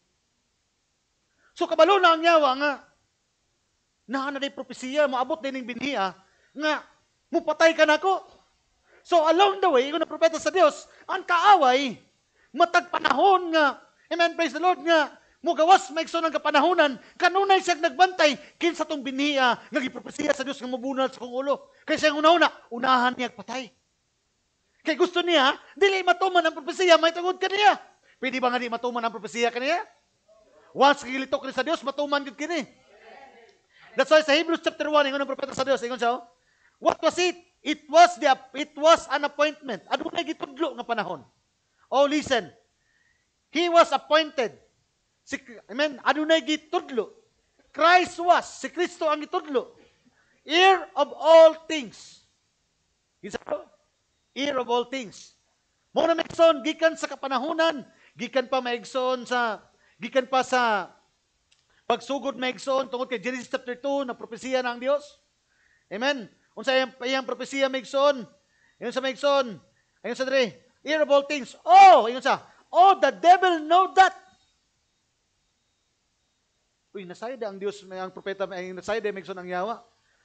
So kabalo na ang yawa nga naa na day propesiya moabot din ning binhi ah, nga mupatay ka nako. So along the way ingon ang propeta sa Dios ang kaaway matag panahon nga amen praise the Lord nga mugawas maigsoon ang kapanahonan kanunay siya nagbantay kinsa tong binhi ah, nga gipropesiya sa Dios nga mabunal sa kong ulo. Kay siya una-una unahan niya patay. Kay gusto niya, dili matuman ang propesiya, may tungod ka niya. Pwede ba nga di matuman ang propesiya ka niya? Once gilitok ni sa Dios, matuman gid kini. That's why sa Hebrews chapter one, ingon ang propeta sa Dios, ingon siya, what was it? It was the it was an appointment. Ano na gitudlo nga panahon? Oh, listen. He was appointed. Si, amen, ano na gitudlo? Christ was, si Kristo ang gitudlo. Heir of all things. Isa ko? Heir of all things. Mo na maigsoon gikan sa kapanahunan, gikan pa maigsoon sa gikan pa sa pagsugod maigsoon tungod kay Genesis chapter two na propesiya ng Dios. Amen. Unsa iyang iyang propesiya maigsoon? Ayon sa maigsoon, ayon sa dre, heir of all things. Oh, ayon sa, oh, the devil know that. Uy, nasayda ang Dios, ang propeta ay nasayda maigsoon ang yawa.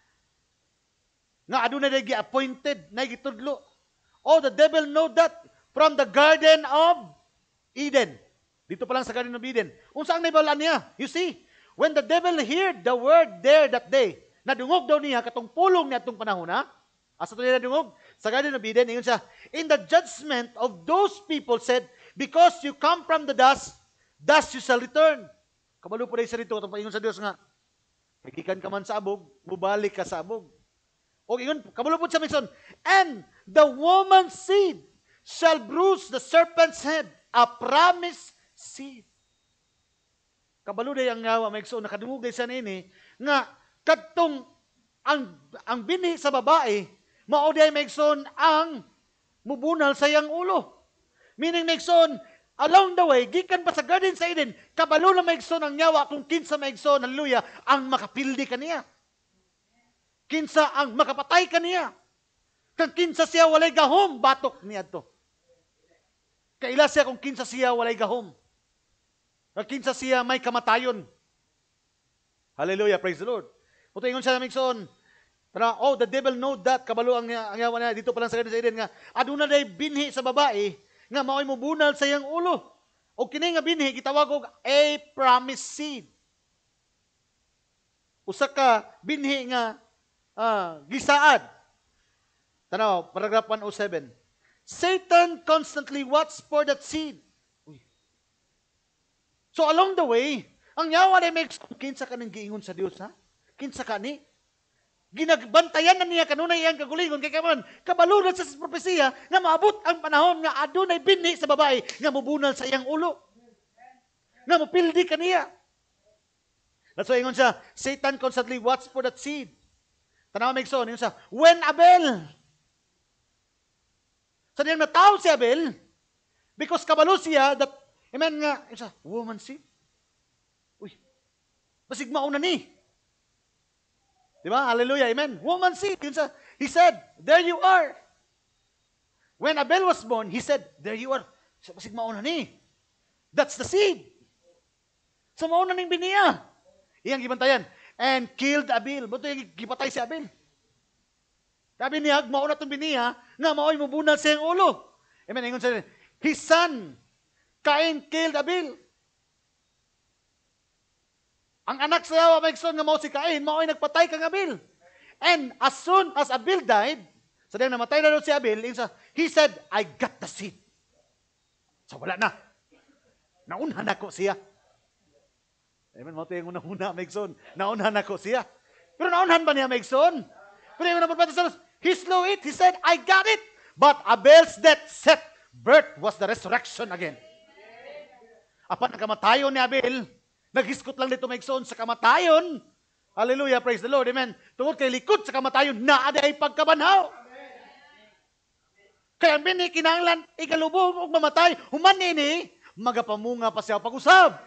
Nga aduna day gi-appointed, na gitudlo. Oh, the devil know that from the Garden of Eden. Dito pa lang sa Garden of Eden. Unsa ang naibalaan niya? You see, when the devil heard the word there that day, nadungog daw niya katong pulong niya atong panahon, ha? Asa to niya nadungog? sa Garden of Eden, ingon siya, in the judgment of those people said, because you come from the dust, dust you shall return. Kabalo po rin sa rito, itong paingon sa Diyos nga, nagikan ka man sa abog, bubalik ka sa abog. O ingon, kabalo po sa Mixon, and the woman's seed shall bruise the serpent's head, a promised seed. Kabalo day ang ngawa, Mixon, nakadungugay sa nini, nga, kadtong, ang, ang bini sa babae, mauday Mixon, ang mubunal sa iyang ulo. Meaning, Mixon, along the way, gikan pa sa Garden sa Eden, kabalo na Mixon ang nyawa kung kinsa Mixon, hallelujah, ang makapildi kaniya. Kinsa ang makapatay kaniya. Kang kinsa siya walay gahom, batok niya to. Kaila siya kung kinsa siya walay gahom. Kang kinsa siya may kamatayon. Hallelujah, praise the Lord. Puto ingon siya na Mixon, para, oh, the devil know that, kabalo ang, ang yawa niya, dito pa lang sa Garden sa Eden, nga, aduna day binhi sa babae, nga mao'y mubunal sa iyang ulo. O kini nga binhi, gitawag og a promised seed. Usa ka binhi nga uh, gisaad. Tanaw, paragraph one oh seven. Satan constantly watches for that seed. Uy. So along the way, ang yawa na may kinsa ka nang giingon sa Dios, ha? Kinsa ka ni? Ginagbantayan na niya kanunay iyang kagulingon kay kaman kabalo na sa propesiya nga maabot ang panahon nga adunay binhi sa babae nga mubunal sa iyang ulo. Nga mopildi kaniya. That's why ingon siya, Satan constantly watches for that seed. Tanaw Mixon, ingon siya, when Abel, sa diyang nataw si Abel, because kabalo siya, that, amen nga, ingon siya, woman seed? Uy, basig mauna ni. Diba? Hallelujah, amen. Woman seed, yun sa, he said, there you are. When Abel was born, he said, there you are. So, basig mauna ni. That's the seed. So, mauna ning biniya. Iyang gibantayan. And killed Abel. Bato yung gipatay si Abel. Sabi niya, mauna itong biniya, nga mao'y mubunal sa iyang ulo. Amen. Ingon sa his son, Cain killed Abel. Ang anak sa yawa, Mixon, nga mao si Cain, mao'y nagpatay kang Abel. And as soon as Abel died, sa dahil namatay na doon si Abel, he said, I got the seed. So wala na. Naunhan ako siya. Amen, mo ito yung unang-una, Mixon. Naunhan ako siya. Pero naunhan ba niya, Mixon? Pero yung napapata sa he slew it, he said, I got it. But Abel's death set birth was the resurrection again. Apan nakamatayon ni Abel, naghiskot lang dito Mixon sa kamatayon. Hallelujah, praise the Lord, amen. Tungod kay likod sa kamatayon, naada ay pagkabanhaw. Kaya bini kinahanglan ikalubog og mamatay, human ini magapamunga pa siya pag-usab.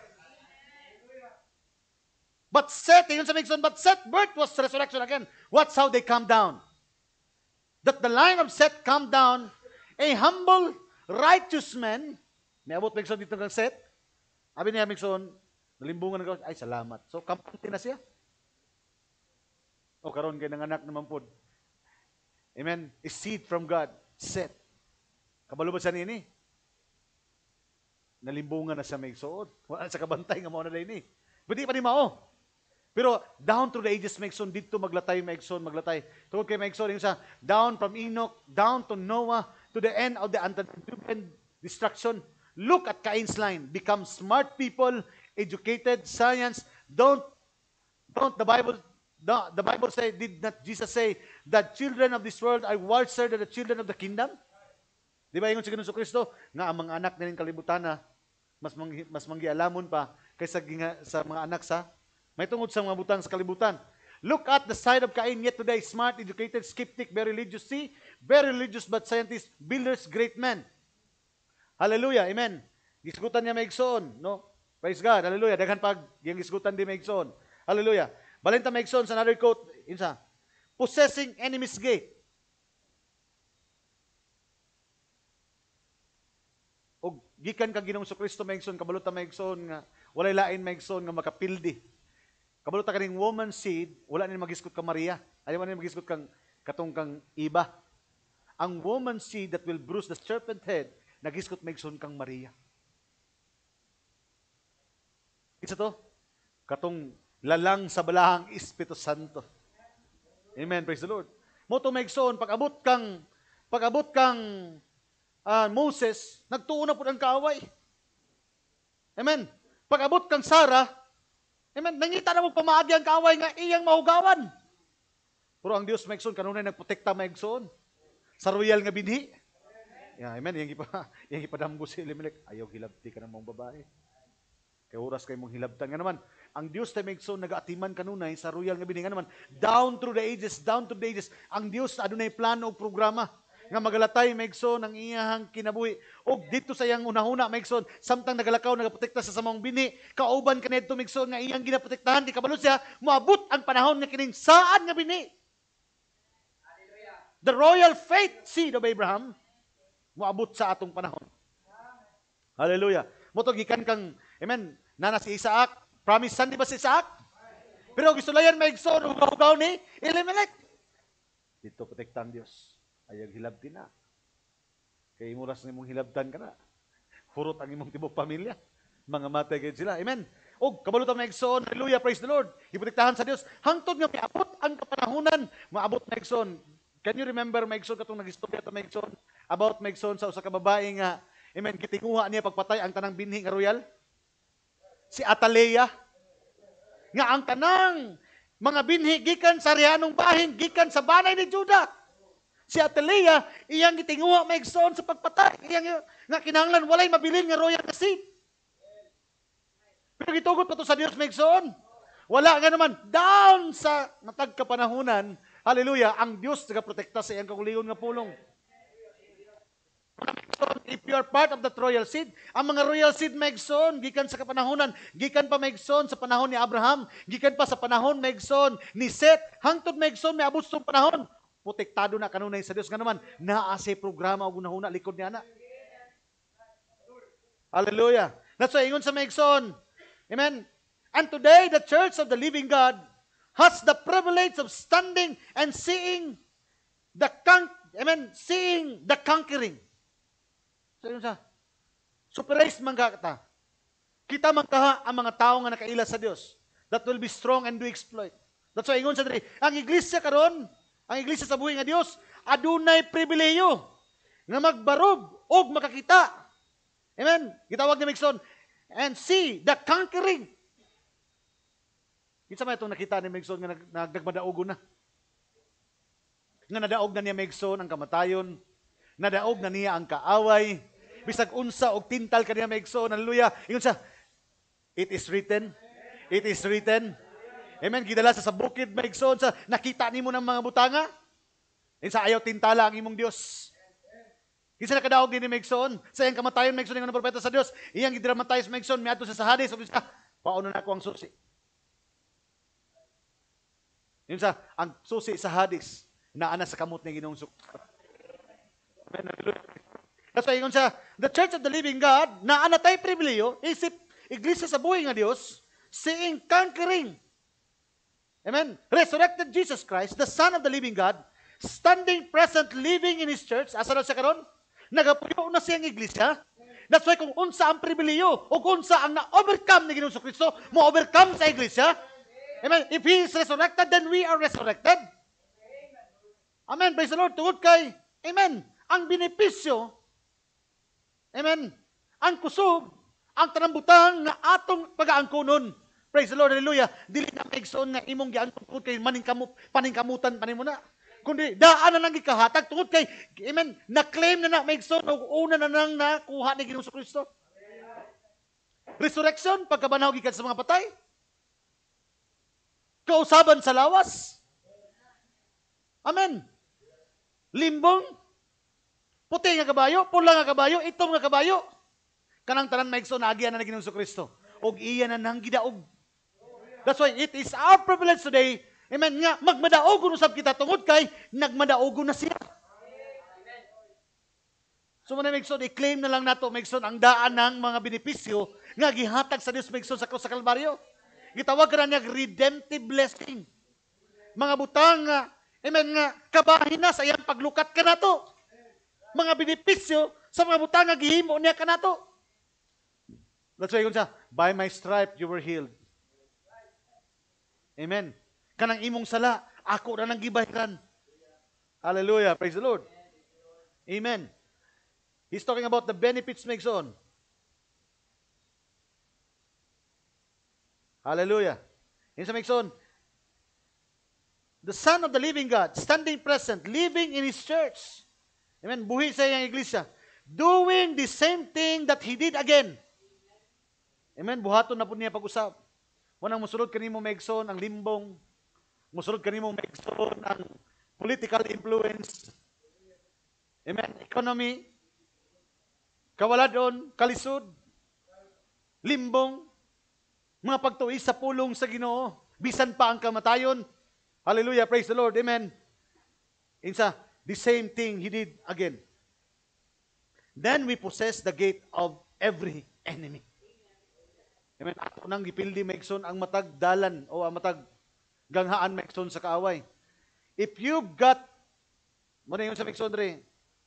But Seth, yun sa Mixon, but Seth birth was resurrection again. What's how they come down? That the line of Seth come down, a humble, righteous man, may abot Mixon dito ng Seth. Abi niya Mixon, nalimbungan na ay salamat. So, kampante na siya. O, karon kay nanganak naman po. Amen. A seed from God. Set. Kabalo ba siya nini? Nalimbungan na siya may suot. Wala sa kabantay nga mo na din ni. Buti pa ni mao. Pero down through the ages, Mixon, dito maglatay, Mixon, maglatay. Tungkol kay Mixon, yung sa down from Enoch, down to Noah, to the end of the antediluvian destruction. Look at Cain's line. Become smart people, educated, science. Don't, don't the Bible, the, the Bible say, did not Jesus say, that children of this world are wiser than the children of the kingdom? Di ba yung si Ginoong Kristo? Nga ang mga anak na kalibutan na, mas, manggi, mas manggialamon pa kaysa ginga, sa mga anak sa, may tungod sa mga butang sa kalibutan. Look at the side of Cain yet today, smart, educated, skeptic, very religious, see, very religious but scientist, builders, great men. Hallelujah, amen. Gisgutan niya may igsoon, no? Praise God. Hallelujah. Daghan pag yung isgutan di maigsoon. Hallelujah. Balenta maigsoon sa another quote, insa. Possessing enemy's gate. O gikan ka Ginoong Kristo maigsoon, kabalota maigsoon nga walay lain maigsoon nga makapildi. Kabalota kaning woman seed, wala ni magisgot ka Maria. Ayaw ni magisgot kang katong kang iba. Ang woman seed that will bruise the serpent head, nagisgot maigsoon kang Maria. Isa to, katong lalang sa balahang Espiritu Santo. Amen, praise the Lord. Mo to maigsoon, pag abot kang Pag-abot kang uh, Moses, nagtuon na po ang kaaway. Amen. Pag-abot kang Sarah, amen, nangita na mo pamaagi ang kaaway nga iyang mahugawan. Pero ang Dios maigsoon kanunay nagprotekta maigsoon sa royal nga binhi. Yeah, amen. Yang ipa yang ipadamgo si Elimelech, ayaw hilabti ka ng mga babae. Kay oras kay mong hilabtan nga naman. Ang Dios tay maigsoon nagaatiman kanunay sa royal nga binhi nga naman. Down through the ages, down through the ages, ang Dios adunay plano ug programa nga magalatay maigsoon ang iyahang kinabuhi. Og dito sa iyang unahuna maigsoon, samtang nagalakaw nagaprotekta sa samong binhi, kauban kanadto maigsoon nga iyang ginaprotektahan, di kabalo siya moabot ang panahon nga kining saan nga binhi. The royal faith seed of Abraham moabot sa atong panahon. Hallelujah. Moto gikan kang, amen, nana si Isaac, promise son di ba si Isaac? Pero gisulayan maigsoon ugaw-ugaw ni Elimelech. Dito protektahan Dios. Ayag hilabtin na. Kay imuras na imong hilabtan ka na. Hurot ang imong tibok pamilya. Mga matay kayo sila. Amen. O, kabalutan na igsoon. Hallelujah. Praise the Lord. Iprotektahan sa Dios. Hangtod nga miabot ang kapanahunan. Maabot na igsoon. Can you remember maigsoon katong nag-istorya ta maigsoon about maigsoon sa usa ka babae nga, amen, gitinguha niya pagpatay ang tanang binhi nga royal? Si Atalea. Nga ang tanang mga binhi gikan sa rihanong bahin, gikan sa banay ni Judah. Si Atalea, iyang gitinguha maigsoon sa pagpatay. Iyang nga kinahanglan walay mabilin nga royal nga seed. Pero gitugot pa to sa Dios maigsoon. Wala nga naman down sa matag kapanahunan. Hallelujah, ang Dios nagaprotekta sa iyang kauligon nga pulong. If you are part of that royal seed, ang mga royal seed maigsoon gikan sa kapanahunan, gikan pa maigsoon sa panahon ni Abraham, gikan pa sa panahon maigsoon ni Seth, hangtod maigsoon may abot sa panahon. Protektado na kanunay sa Dios nga naman, naa say programa ug unahuna likod niya na. Hallelujah. That's why ingon sa maigsoon. Amen. And today the church of the living God has the privilege of standing and seeing the con- amen, seeing the conquering. So yun sa surprise man ka. Kita man kaha ang mga tao nga nakaila sa Dios that will be strong and do exploit. That's why ingon sa diri, ang iglesia karon, ang iglesia sa buhi nga Dios, adunay pribilehiyo nga magbarog og makakita. Amen. Gitawag ni Migson, and see the conquering. Kinsa may itong nakita ni Megson nga nagdagmadaogon na. Nga nadaog na niya Megson ang kamatayon. Nadaog na niya ang kaaway. Bisag unsa og tintal kaniya Megson. Hallelujah. Ingon siya, it is written. It is written. Amen. Gidala sa sa bukid Megson sa nakita nimo ng mga butanga. Insa ayaw tintala ang imong Dios. Kinsa nakadaog din ni Megson sa iyang kamatayon Megson nga propeta sa Dios. Iyang gidramatize Megson miadto sa Hades ug siya, paano na ako ang susi. Yun sa, ang susi sa Hades, naana sa kamot ni Ginoong Suk. Amen. That's why yun sa, the church of the living God, naana tayo pribiliyo, isip, iglesia sa buhay nga Diyos, seeing conquering. Amen. Resurrected Jesus Christ, the Son of the living God, standing present, living in His church. Asa na siya karon? Nagapuyo na siyang iglesia. That's why kung unsa ang pribiliyo, o kung unsa ang na-overcome ni Ginoong Kristo, mo-overcome sa iglesia. Amen. If He is resurrected, then we are resurrected. Amen. Praise the Lord. Tungod kay, amen, ang benepisyo, amen, ang kusog, ang tanambutang na atong pag-aangkunon. Praise the Lord. Hallelujah. Dili na maigsoon nga imong giangkon tungod kay maningkamot, paningkamutan panin mo na. Kundi daan na lang gikahatag tungod kay, amen, na-claim na na maigsoon o una na nang nakuha ni Ginoong Kristo. Resurrection, pagkabanaw gikan sa mga patay. Kausaban sa lawas. Amen. Limbong, puti nga kabayo, pula nga kabayo, itom nga kabayo. Kanang tanan maigsoon na agian na ni Ginoong Kristo. Og iya na nang gidaog. That's why it is our privilege today, amen, nga magmadaogon usab kita tungod kay nagmadaogon na siya. So man maigsoon, i-claim na lang nato maigsoon ang daan ng mga benepisyo nga gihatag sa Dios maigsoon sa krus sa Kalbaryo. Gitawag ka na niya redemptive blessing. Mga butang nga, amen, nga kabahin na sa iyang paglukat ka na to. Mga benepisyo sa mga butang nga gihimo niya ka na to. That's why yun siya, by my stripe you were healed. Amen. Kanang imong sala, ako na nang gibahiran. Hallelujah. Praise the Lord. Amen. He's talking about the benefits, Megson. Hallelujah. Yun sa Megson, the Son of the living God, standing present, living in His church. Amen. Buhi sa iyang iglesia. Doing the same thing that He did again. Amen. Buhaton na po niya pag-usap. Wanang musulod kanimo Megson ang limbong. Musulod kanimo Megson ang political influence. Amen. Economy. Kawaladon, kalisod, limbong, mga pagtuis sa pulong sa Ginoo, bisan pa ang kamatayon. Hallelujah, praise the Lord, amen. Insa, the same thing He did again. Then we possess the gate of every enemy. Amen. Ato nang gipildi Megson ang matag dalan o ang matag ganghaan Megson sa kaaway. If you've got, mo na yun sa Megson re,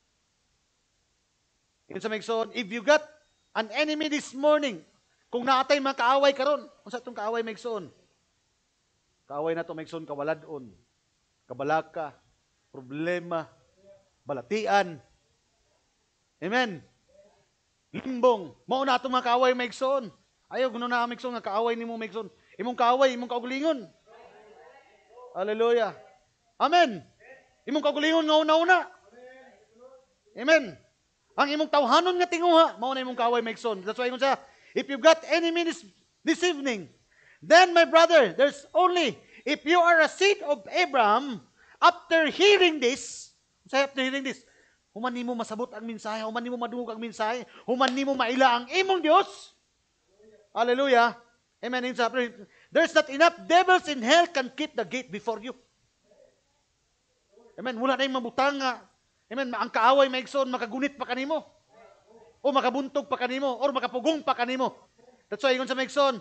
yun sa Megson, if you got an enemy this morning, kung naatay mga kaaway karon, kung sa itong kaaway Megson, kaaway na ito Megson, kawaladon, kabalaka, problema, balatian, amen, limbong, mauna itong mga kaaway Megson, ayaw, gano'n na Megson, nga kaaway ni mo Megson, imong kaaway, imong kaugulingon, hallelujah, amen, imong kaugulingon nga una-una, amen. Ang imong tawhanon nga tinguha, mao na imong kaaway Megson. That's why ingon siya, if you've got enemy this, this evening, then my brother, there's only, if you are a seed of Abraham, after hearing this, say after hearing this, human nimo masabot ang mensahe, human nimo madungog ang mensahe, human nimo maila ang imong Dios. Hallelujah. Amen. There's not enough devils in hell can keep the gate before you. Amen. Wala na yung mabutang nga. Amen. Ang kaaway Megson, makagunit pa kanimo. O makabuntog pa kanimo. Or makapugong pa kanimo. That's why, yun sa Megson,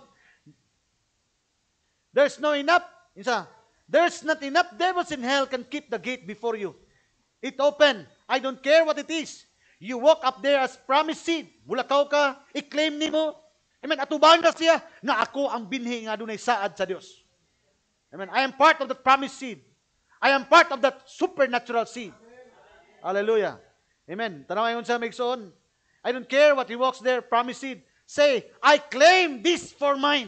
there's no enough, isa, there's not enough devils in hell can keep the gate before you. It open. I don't care what it is. You walk up there as promised seed. Bulakaw ka, i-claim nimo. Amen. Atubahan ka siya na ako ang binhi nga dunay saad sa Dios. Amen. I am part of that promised seed. I am part of that supernatural seed. Hallelujah. Amen. Tanaw ayon sa Megson. I don't care what he walks there, promise seed. Say, I claim this for mine.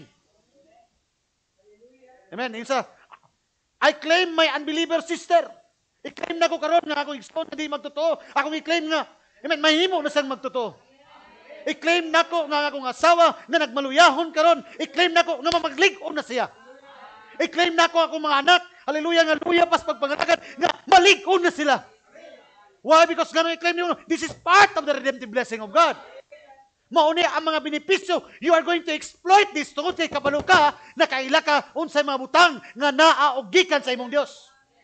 Amen. Insa, I claim my unbeliever sister. I-claim na ko karon nga ako igsoon na di magtotoo. Ako i-claim nga. Amen. Mahimo na sang magtotoo. I-claim na ko nga akong asawa na nagmaluyahon karon. I-claim na ko nga mamaglig-on na siya. I-claim na ko akong mga anak. Hallelujah nga luya pas pagpangalagan nga malig-on na sila. Why? Because gano'n i-claim nyo, this is part of the redemptive blessing of God. Mauni ang mga benepisyo, you are going to exploit this tungkol kay kabalo ka, na kaila ka unsay mga butang nga naa og gikan sa imong Dios.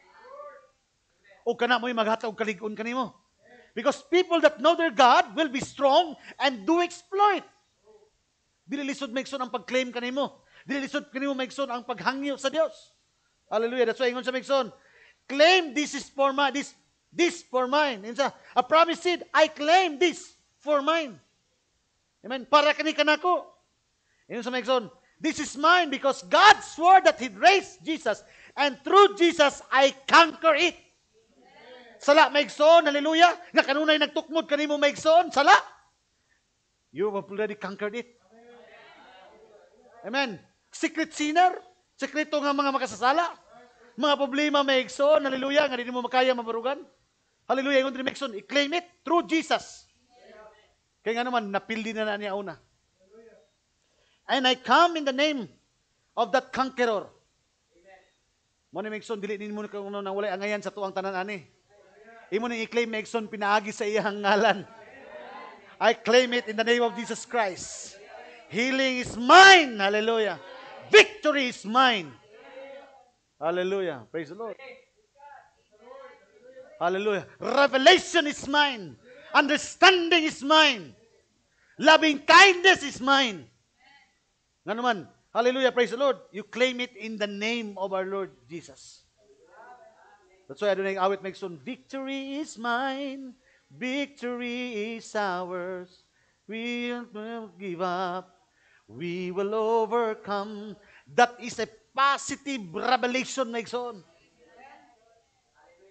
O kana mo'y maghatag og kalig-on kanimo. Because people that know their God will be strong and do exploit. Dili lisod Megson ang pag-claim kanimo. Dili lisod kanimo Megson ang paghangyo sa Dios. Hallelujah. That's why ingon sa Megson, claim this is for my, this This for mine. Insa, a promise seed, I claim this for mine. Amen. Para kani kanako. Ingon sa Megson, this is mine because God swore that He'd raise Jesus, and through Jesus I conquer it. Amen. Sala Megson, hallelujah. Nga kanunay nagtukmod kanimo Megson, sala. You have already conquered it. Amen. Secret sinner, sekreto nga mga makasasala. Mga problema Megson, hallelujah, nga di mo makaya mabarugan. Hallelujah, yung Megson, i-claim it through Jesus. Kaya nga naman, napildi na na niya una. And I come in the name of that conqueror. Mo ni Megson, dili din mo na wala angayan sa tuwang tanan ani. Imo ni i-claim Megson, pinaagi sa iyang ngalan. I claim it in the name of Jesus Christ. Healing is mine. Hallelujah. Victory is mine. Hallelujah. Praise the Lord. Hallelujah. Revelation is mine. Understanding is mine. Loving kindness is mine. Nga naman, hallelujah, praise the Lord. You claim it in the name of our Lord Jesus. That's why adunay awit Megson, victory is mine. Victory is ours. We will give up. We will overcome. That is a positive revelation, Megson.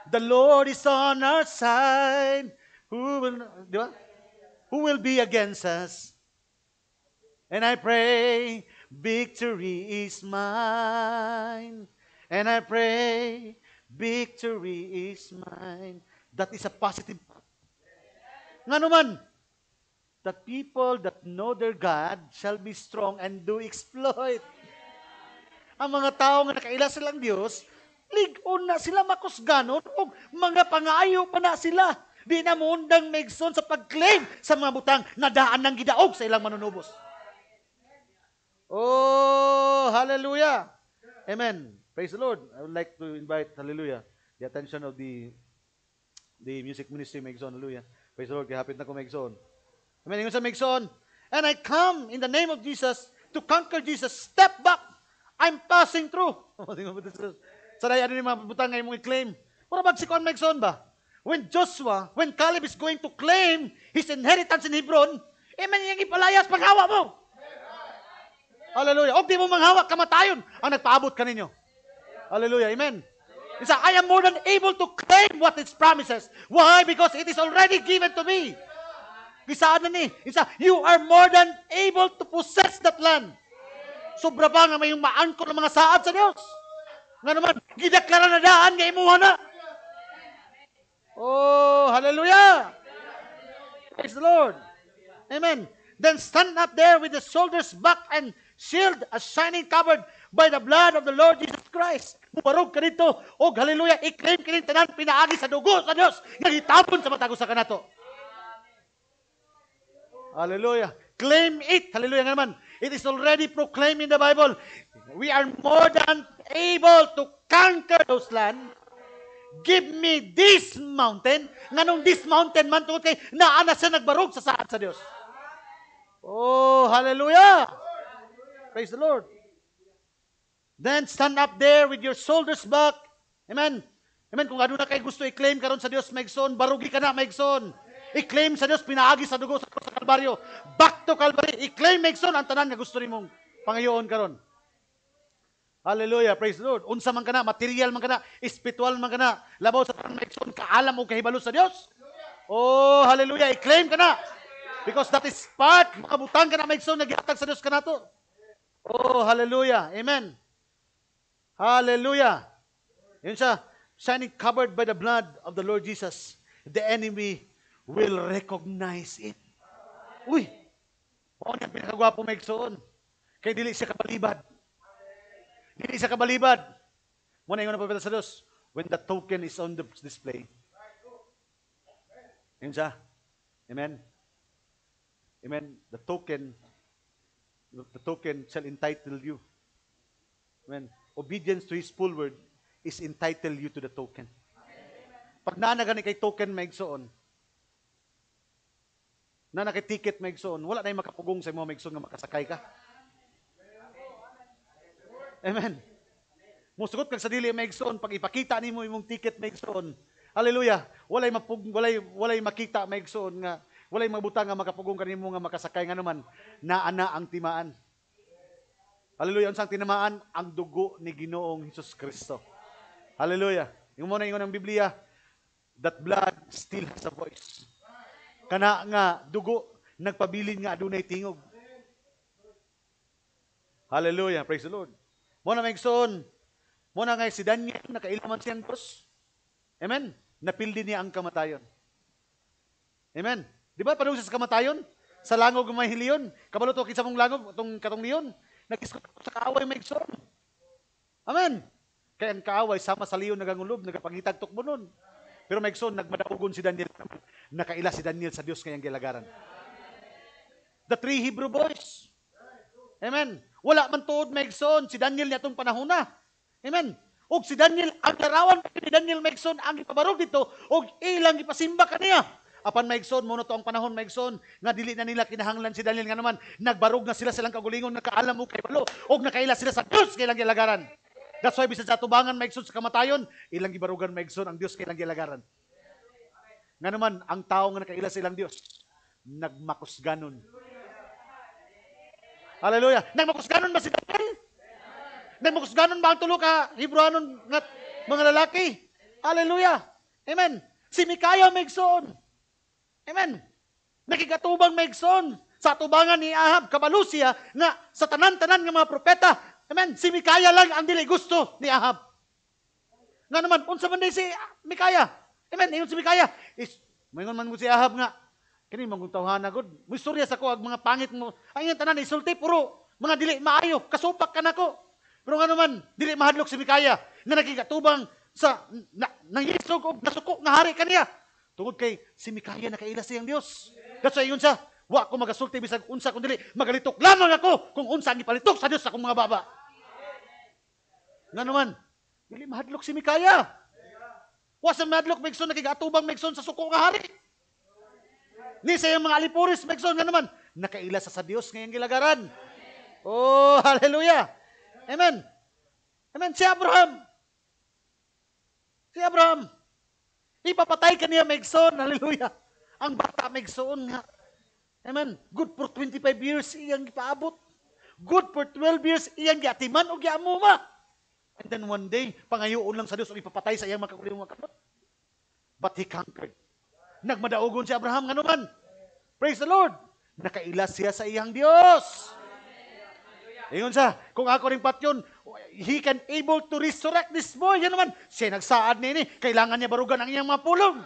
The Lord is on our side. Who will, di ba? Who will be against us? And I pray, victory is mine. And I pray, victory is mine. That is a positive. Nga naman, the people that know their God shall be strong and do exploit. Ang mga tao nga nakaila silang Diyos, ligon na sila makusganon o mga pangayo pa na sila. Di na mundang megson sa pag-claim sa mga butang na daan ng gidaog sa ilang manunubos. Oh, hallelujah. Amen. Praise the Lord. I would like to invite, hallelujah, the attention of the the music ministry, Megson, hallelujah. Praise the Lord, kaya hapit na ko Megson. Amen. Yung sa Megson, and I come in the name of Jesus to conquer Jesus. Step back. I'm passing through. Sa daya ano yung mga butang ngayon mong i-claim. Para magsikon Megson ba? When Joshua, when Caleb is going to claim his inheritance in Hebron, eh man yung ipalayas paghawa mo. Hallelujah. O di mo manghawak, kamatayon ang nagpaabot ka ninyo. Hallelujah. Amen. Isa, I am more than able to claim what it promises. Why? Because it is already given to me. Isa na ni. Isa, you are more than able to possess that land. Sobra pa nga may yung maangkot ng mga saad sa Diyos. Nga naman, gideklara na daan, nga imuha na. Oh, hallelujah. Praise the Lord. Amen. Then stand up there with the shoulders back and shield as shining covered by the blood of the Lord Jesus Christ. Mubarog ka dito. O, hallelujah, i-claim ka rin tanan pinaagi sa dugo sa Diyos. Nagitapon sa matago sa kanato. Hallelujah. Claim it. Hallelujah nga naman. It is already proclaimed in the Bible. We are more than able to conquer those land. Give me this mountain. Nganong this mountain man tungkol kay naana siya nagbarog sa saad sa Diyos. Oh, hallelujah. Praise the Lord. Then stand up there with your shoulders back. Amen. Amen. Kung ano na kayo gusto i-claim karon sa Diyos, Megson, barugi ka na, Megson. I-claim sa Diyos, pinaagi sa dugo sa, sa Kalbaryo. Back to Calvary. I-claim, Megson, ang tanan nga gusto rin mong pangayoon karon. Hallelujah. Praise the Lord. Unsa man ka na, material man ka na, spiritual man ka na, labaw sa tanan, Megson, kaalam o kahibalo sa Diyos. Oh, hallelujah. I-claim ka na. Because that is part, makabutang ka na, Megson, naghihatag sa Diyos ka na to. Oh, hallelujah. Amen. Hallelujah. Yun siya, shining covered by the blood of the Lord Jesus. The enemy will recognize it. Uy, o niya pinakagwapo Megson. Kaya dili siya kabalibad. Dili siya kabalibad. Muna yung napapita sa Diyos. When the token is on the display. Yun siya. Amen. Amen. The token, the token shall entitle you. Amen. Obedience to His full word is entitle you to the token. Pag naanagan kay token Megson, na nakitiket Megson, wala na yung makapugong sa mga Megson nga makasakay ka. Amen. Musugot kag sa dili Megson, pag ipakita nimo imong ticket Megson, hallelujah, walay mapug walay walay makita Megson nga walay mabutang nga makapugong kanimo nga makasakay nga naman na ana ang timaan. Hallelujah, unsang tinamaan ang dugo ni Ginoong Hesus Kristo. Hallelujah. Yung mo na ingon ng Biblia, that blood still has a voice. Kana nga dugo nagpabilin nga adunay tingog. Hallelujah, praise the Lord. Mo na Megson, mo na nga si Daniel nakailaman siyang Diyos. Amen. Napildi niya ang kamatayon. Amen. Di ba padung sa kamatayon? Sa langog may hiliyon. Kabalo to kinsa mong langog tong katong liyon. Nag-iskot sa kaaway Megson. Amen. Kaya ang kaaway sama sa liyon nagangulob, nagapangitag tukbo nun. Pero Megson, nagmadaugon si Daniel. Nakaila si Daniel sa Diyos kayang gilagaran. The three Hebrew boys. Amen. Wala man tuod Megson, si Daniel niya itong panahon na. Amen. O si Daniel, ang larawan ni Daniel Megson, ang ipabarog dito, o ilang ipasimba kaniya. Apan Megson, muna to ang panahon Megson, nga dili na nila kinahanglan si Daniel nga naman, nagbarog na sila silang kagulingon, nakaalam mo kay Palo, o nakaila sila sa Diyos kailang gilagaran. That's why bisan sa tubangan Megson sa kamatayon, ilang gibarugan Megson ang Diyos kailang gilagaran. Nga naman, ang tao nga nakaila silang Diyos, nagmakusganon. Hallelujah. Nagmakusganon ba si Daniel? Nagmakusganon ba ang tulo ka Hebrewanon nga mga lalaki? Hallelujah. Amen. Si Mikaya maigsoon. Amen. Nakigatubang maigsoon sa tubangan ni Ahab, kabalo siya nga sa tanan-tanan ng mga propeta. Amen. Si Mikaya lang ang dili gusto ni Ahab. Nga naman, unsa man din si Mikaya. Amen. Ingon si Mikaya. Is, mayngon man ko si Ahab nga. Kini magutawhan na gud. Mo istorya sa ko ag mga pangit mo. Ang iyang tanan isulti puro mga dili maayo, kasupak ka nako. Pero nga naman, dili mahadlok si Mikaya nga nagigatubang sa na, nangisog og nasuko nga hari kaniya. Tungod kay si Mikaya nakaila siyang Dios. That's why yun siya, wa ko magasulti bisag unsa kun dili magalitok lamang ako kung unsa ang ipalitok sa Dios sa akong mga baba. Nga naman, dili mahadlok si Mikaya. Wa sa mahadlok megson nakigatubang megson sa suko nga hari. Ni sa mga alipuris megson nga naman nakaila sa sa Dios ngayong gilagaran. Oh, hallelujah. Amen. Amen. Si Abraham. Si Abraham. Ipapatay ka niya megson. Hallelujah. Ang bata megson nga. Amen. Good for twenty-five years iyang ipaabot. Good for twelve years iyang giatiman o giamuma. And then one day, pangayoon lang sa Diyos o ipapatay sa iyang makakulimong makabot. But he conquered. Nagmadaogon si Abraham nga naman. Praise the Lord. Nakaila siya sa iyang Diyos. Ingon siya, kung ako rin patyon, he can able to resurrect this boy. Yan naman, siya nagsaad na ini. Kailangan niya barugan ang iyang mga pulong.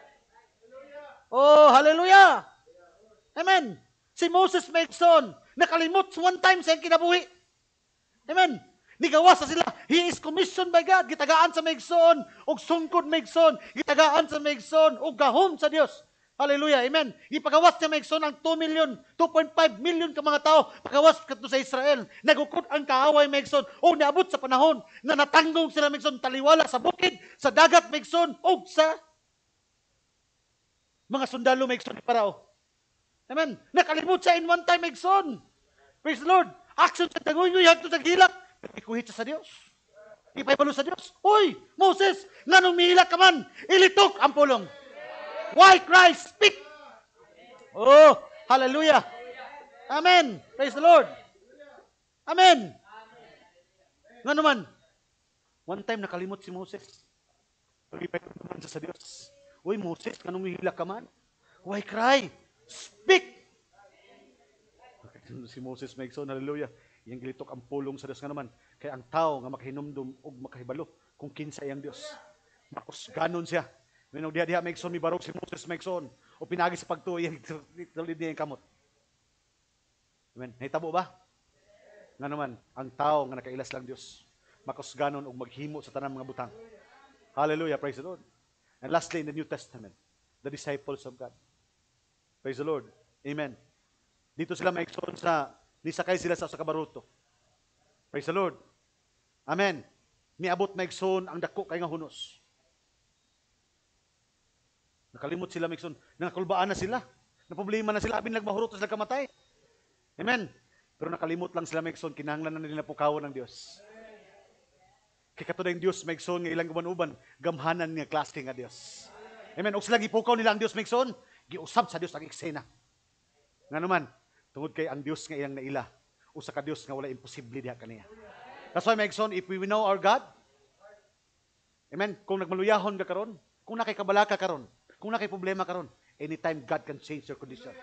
Oh, hallelujah. Amen. Si Moses Megson, nakalimot one time sa iyang kinabuhi. Amen. Nigawas sa sila. He is commissioned by God. Gitagaan sa Megson, og sungkod Megson. Gitagaan sa Megson, og gahom sa Dios. Hallelujah. Amen. Ipagawas niya Megson ang two million, two point five million ka mga tao. Pagawas kato sa Israel. Nagukod ang kaaway Megson. O naabot sa panahon na natanggong sila Megson taliwala sa bukid, sa dagat Megson, o sa mga sundalo Megson ni Parao. Amen. Nakalimot siya in one time Megson. Praise the Lord. Action sa tangoy-ngoy, hagto sa gilak. Ikuhit sa Diyos. Ipaypalo sa Diyos. Uy, Moses, nga nung mihilak ka man, ilitok ang pulong. Why Christ speak? Oh, hallelujah. Amen. Praise the Lord. Amen. Nga naman, one time nakalimot si Moses. Ipaypalo naman sa Diyos. Uy, Moses, nga nung mihilak ka man, why cry? Speak. Si Moses Megson, hallelujah. Iyang gilitok ang pulong sa Diyos nga naman. Kaya ang tao nga makahinumdum o makahibalo kung kinsa iyang Diyos. Makusganon siya. Minong diha-diha Megson, mi barok si Moses Megson. O pinagi sa pagtuo, iyang tulid niya yung kamot. Amen. Nahitabo ba? Nga naman, ang tao nga nakailas lang Diyos. Makusganon o maghimo sa tanang mga butang. Hallelujah, praise the Lord. And lastly, in the New Testament, the disciples of God. Praise the Lord. Amen. Dito sila Megson sa nisakay sila sa kabaruto. Praise the Lord. Amen. Miabot Megson ang dako kay nga hunos. Nakalimot sila Megson. Nakakulbaan na sila. Naproblema na sila. Abin nagmahurot sila kamatay. Amen. Pero nakalimot lang sila Megson. Kinahanglan na nila pukawan ng Diyos. Kaya kato na yung Diyos Megson nga ilang gumanuban. Gamhanan nga klase nga Diyos. Amen. O sila gipukaw nila ang Diyos Megson. Giusab sa Diyos ang eksena. Nga naman, tungod kay ang Diyos nga ilang naila, usa ka Diyos nga wala imposible diha kaniya. That's why, Megson, if we know our God, amen, kung nagmaluyahon ka karon, kung nakay kabala ka karon, kung nakay problema karon, anytime God can change your condition.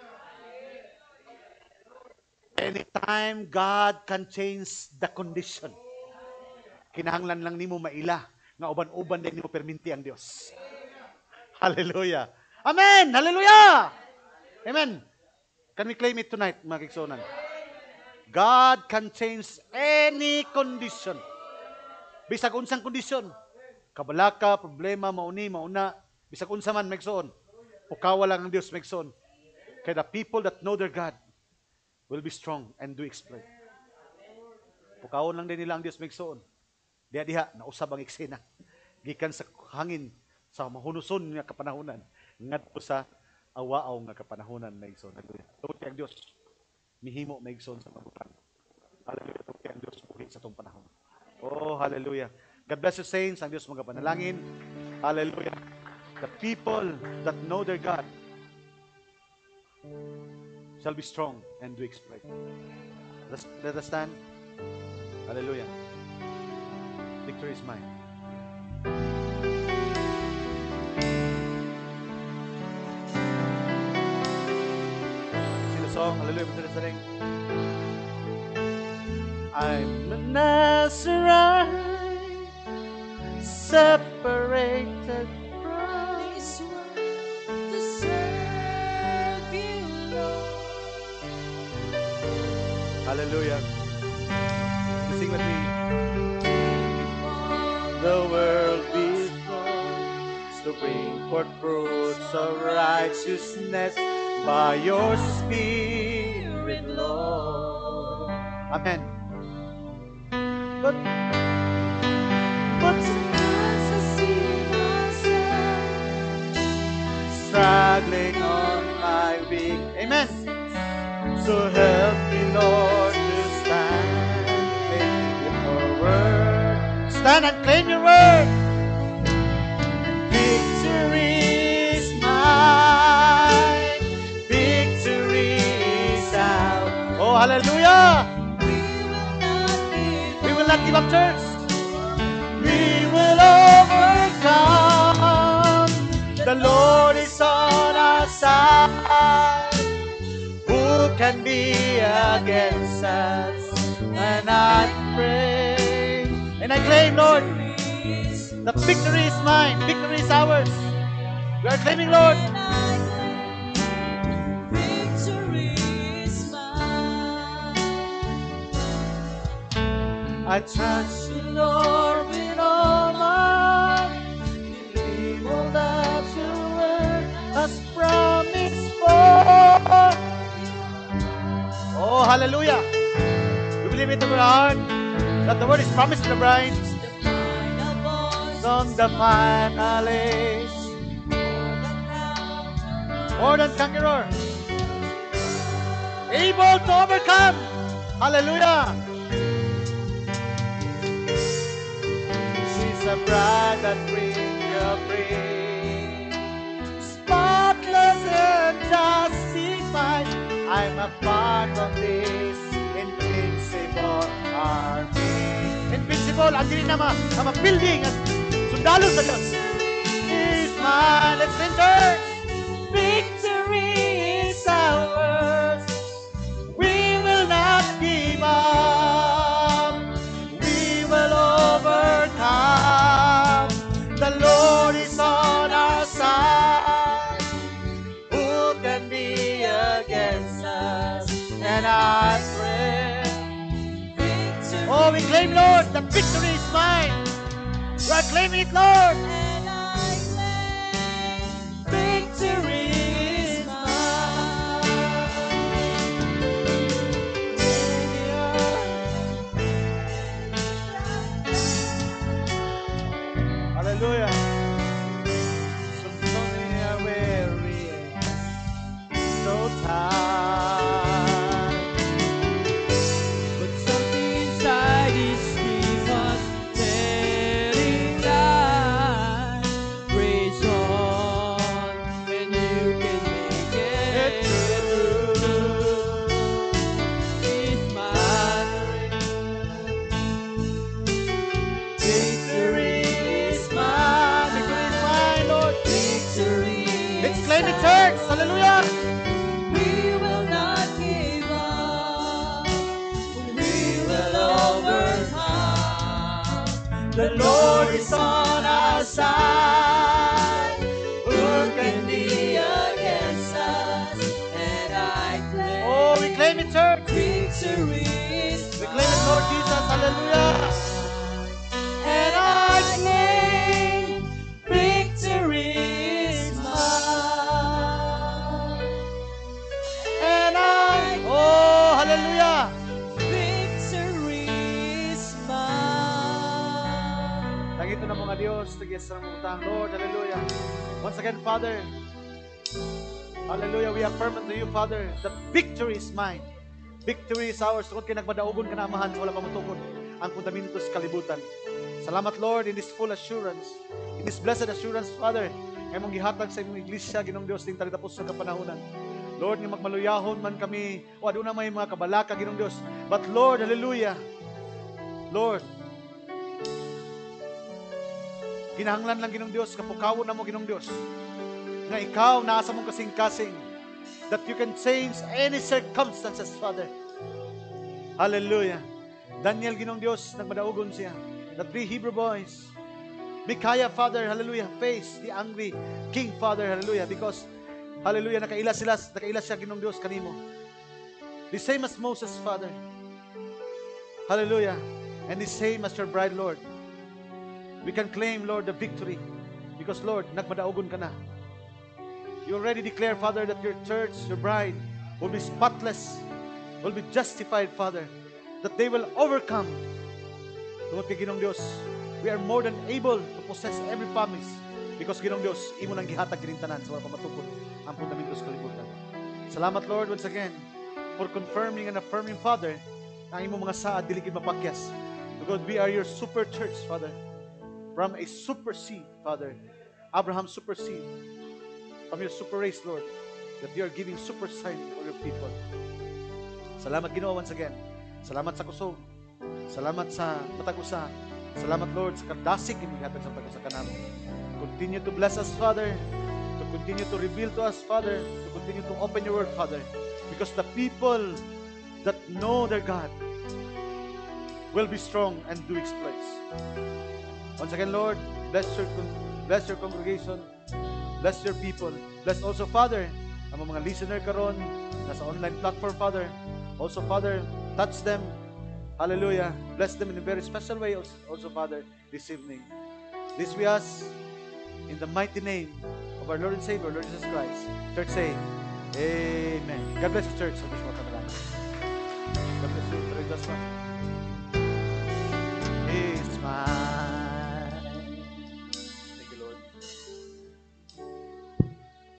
Anytime God can change the condition. Kinahanglan lang nimo maila, nga uban-uban din nimo perminti ang Diyos. Hallelujah. Amen! Hallelujah! Amen! Can we claim it tonight, mga kiksonan? God can change any condition. Bisag unsang kondisyon. Kabalaka, problema, mauni, mauna. Bisag unsa man, megsoon. Pukawa lang ang Diyos, megsoon. Kaya the people that know their God will be strong and do exploit. Pukawon lang din nila ang Diyos, megsoon. Diha-diha, nausab ang eksena. Gikan sa hangin, sa mahunuson nga kapanahunan. Ngadto sa awaaw nga kapanahonan na igsoon. Tungod kay ang Dios mihimo maigsoon sa mabutan. Hallelujah. Tungod kay ang Dios buhi sa tong panahon. Oh, hallelujah. God bless you, saints. Ang Dios mga panalangin. Hallelujah. The people that know their God shall be strong and do exploit. Let's, let us stand. Hallelujah. Victory is mine. song. Hallelujah. Betul-betul. I'm a Nazarite, separated from This world to serve you, Lord. Hallelujah. Sing with me. All The world before to bring forth fruits of righteousness by your Spirit, Lord. Amen. But, but sometimes I see myself struggling on my way. Amen. So help me, Lord, to stand, claim your word. Stand and claim your word. Victory is mine. Victory is ours. Oh, hallelujah. we will not give We will not give up, church. We will overcome. The Lord is on our side. Who can be against us? And I pray and I claim, Lord, the victory is mine. Victory is ours. We are claiming, Lord. and I claim victory is mine. I trust you, Lord, with all my heart. Believe all that your word has promised for. Oh, hallelujah. You believe it in your heart that the word is promised to the bride. The final voice On the final age, more than conqueror, able to overcome. Hallelujah. She's a bride that brings you free, spotless and justified. I'm a part of this invincible army. Invincible, ang dili na ma, na ma-building at sundalo sa Diyos. Is mine, let's enter. Victory is ours. We will not give up. We will overcome. The Lord is on our side. Who can be against us? And I pray. Oh, we claim, Lord, that victory is mine. We are claiming it, Lord. and I claim Victory is mine. Hallelujah. So many are weary, so tired. but something inside is keep us telling life. Praise on, and you can make it. It's mine. Victory is mine. Victory is mine, Lord. Victory Let's is claim it, church. ours. Hallelujah. We will not give up. We will overcome. The Lord is on our side. Who can be against us? And I claim Oh, we claim it, church. victory is We claim it, Lord Jesus. Hallelujah. And I claim victory is mine. And I, oh, hallelujah. Victory is mine. Nagito na mga Diyos, tagis na mga utang, Lord, hallelujah. Once again, Father, hallelujah, we affirm unto you, Father, that victory is mine. Victory is ours. Tungkol kay nagmadaugon ka na amahan, wala pa matukod ang fundamento sa kalibutan. Salamat, Lord, in this full assurance, in this blessed assurance, Father, ngay mong gihatag sa imong iglesia, Ginong Dios, ding taritapos sa kapanahunan. Lord, nga magmaluyahon man kami, o aduna may mga kabalaka, Ginong Dios. But Lord, hallelujah, Lord, kinahanglan lang, Ginong Dios, kapukawon na mo, Ginong Dios, nga ikaw naasa mong kasing-kasing that you can change any circumstances, Father. Hallelujah. Daniel, Ginong Diyos, nagmadaugon siya. The three Hebrew boys. Micaiah, Father, hallelujah, face the angry king, Father, hallelujah, because, hallelujah, nakaila sila, nakaila siya, Ginong Diyos, kanimo. The same as Moses, Father. Hallelujah. And the same as your bride, Lord. We can claim, Lord, the victory because, Lord, nagmadaugon ka na. You already declare, Father, that your church, your bride, will be spotless, will be justified, Father, that they will overcome. Tungod kay Ginong Diyos, we are more than able to possess every promise because, Ginong Diyos, imo nang gihatag kining tanan sa mga pamatukod ang fundamento sa kalibutan. Salamat, Lord, once again, for confirming and affirming, Father, na ang imong mga saad dili gid mapakyas. Because we are your super church, Father. From a super seed, Father. Abraham super seed. From your super race, Lord, that you are giving super sign for your people. Salamat, Ginoo, once again. Salamat sa kusog. Salamat sa patagusa. Salamat, Lord, sa kadasig yung ihatag sa patagusa kanamo. Continue to bless us, Father. To continue to reveal to us, Father. To continue to open your word, Father. Because the people that know their God will be strong and do exploits. Once again, Lord, bless your, bless your congregation. Bless your people. Bless also, Father, ang mga listener karon nasa online platform, Father. Also, Father, touch them. Hallelujah. Bless them in a very special way also, also, Father, this evening. This we ask in the mighty name of our Lord and Savior, Lord Jesus Christ. Church say, Amen. God bless you, church. God bless you. God bless you.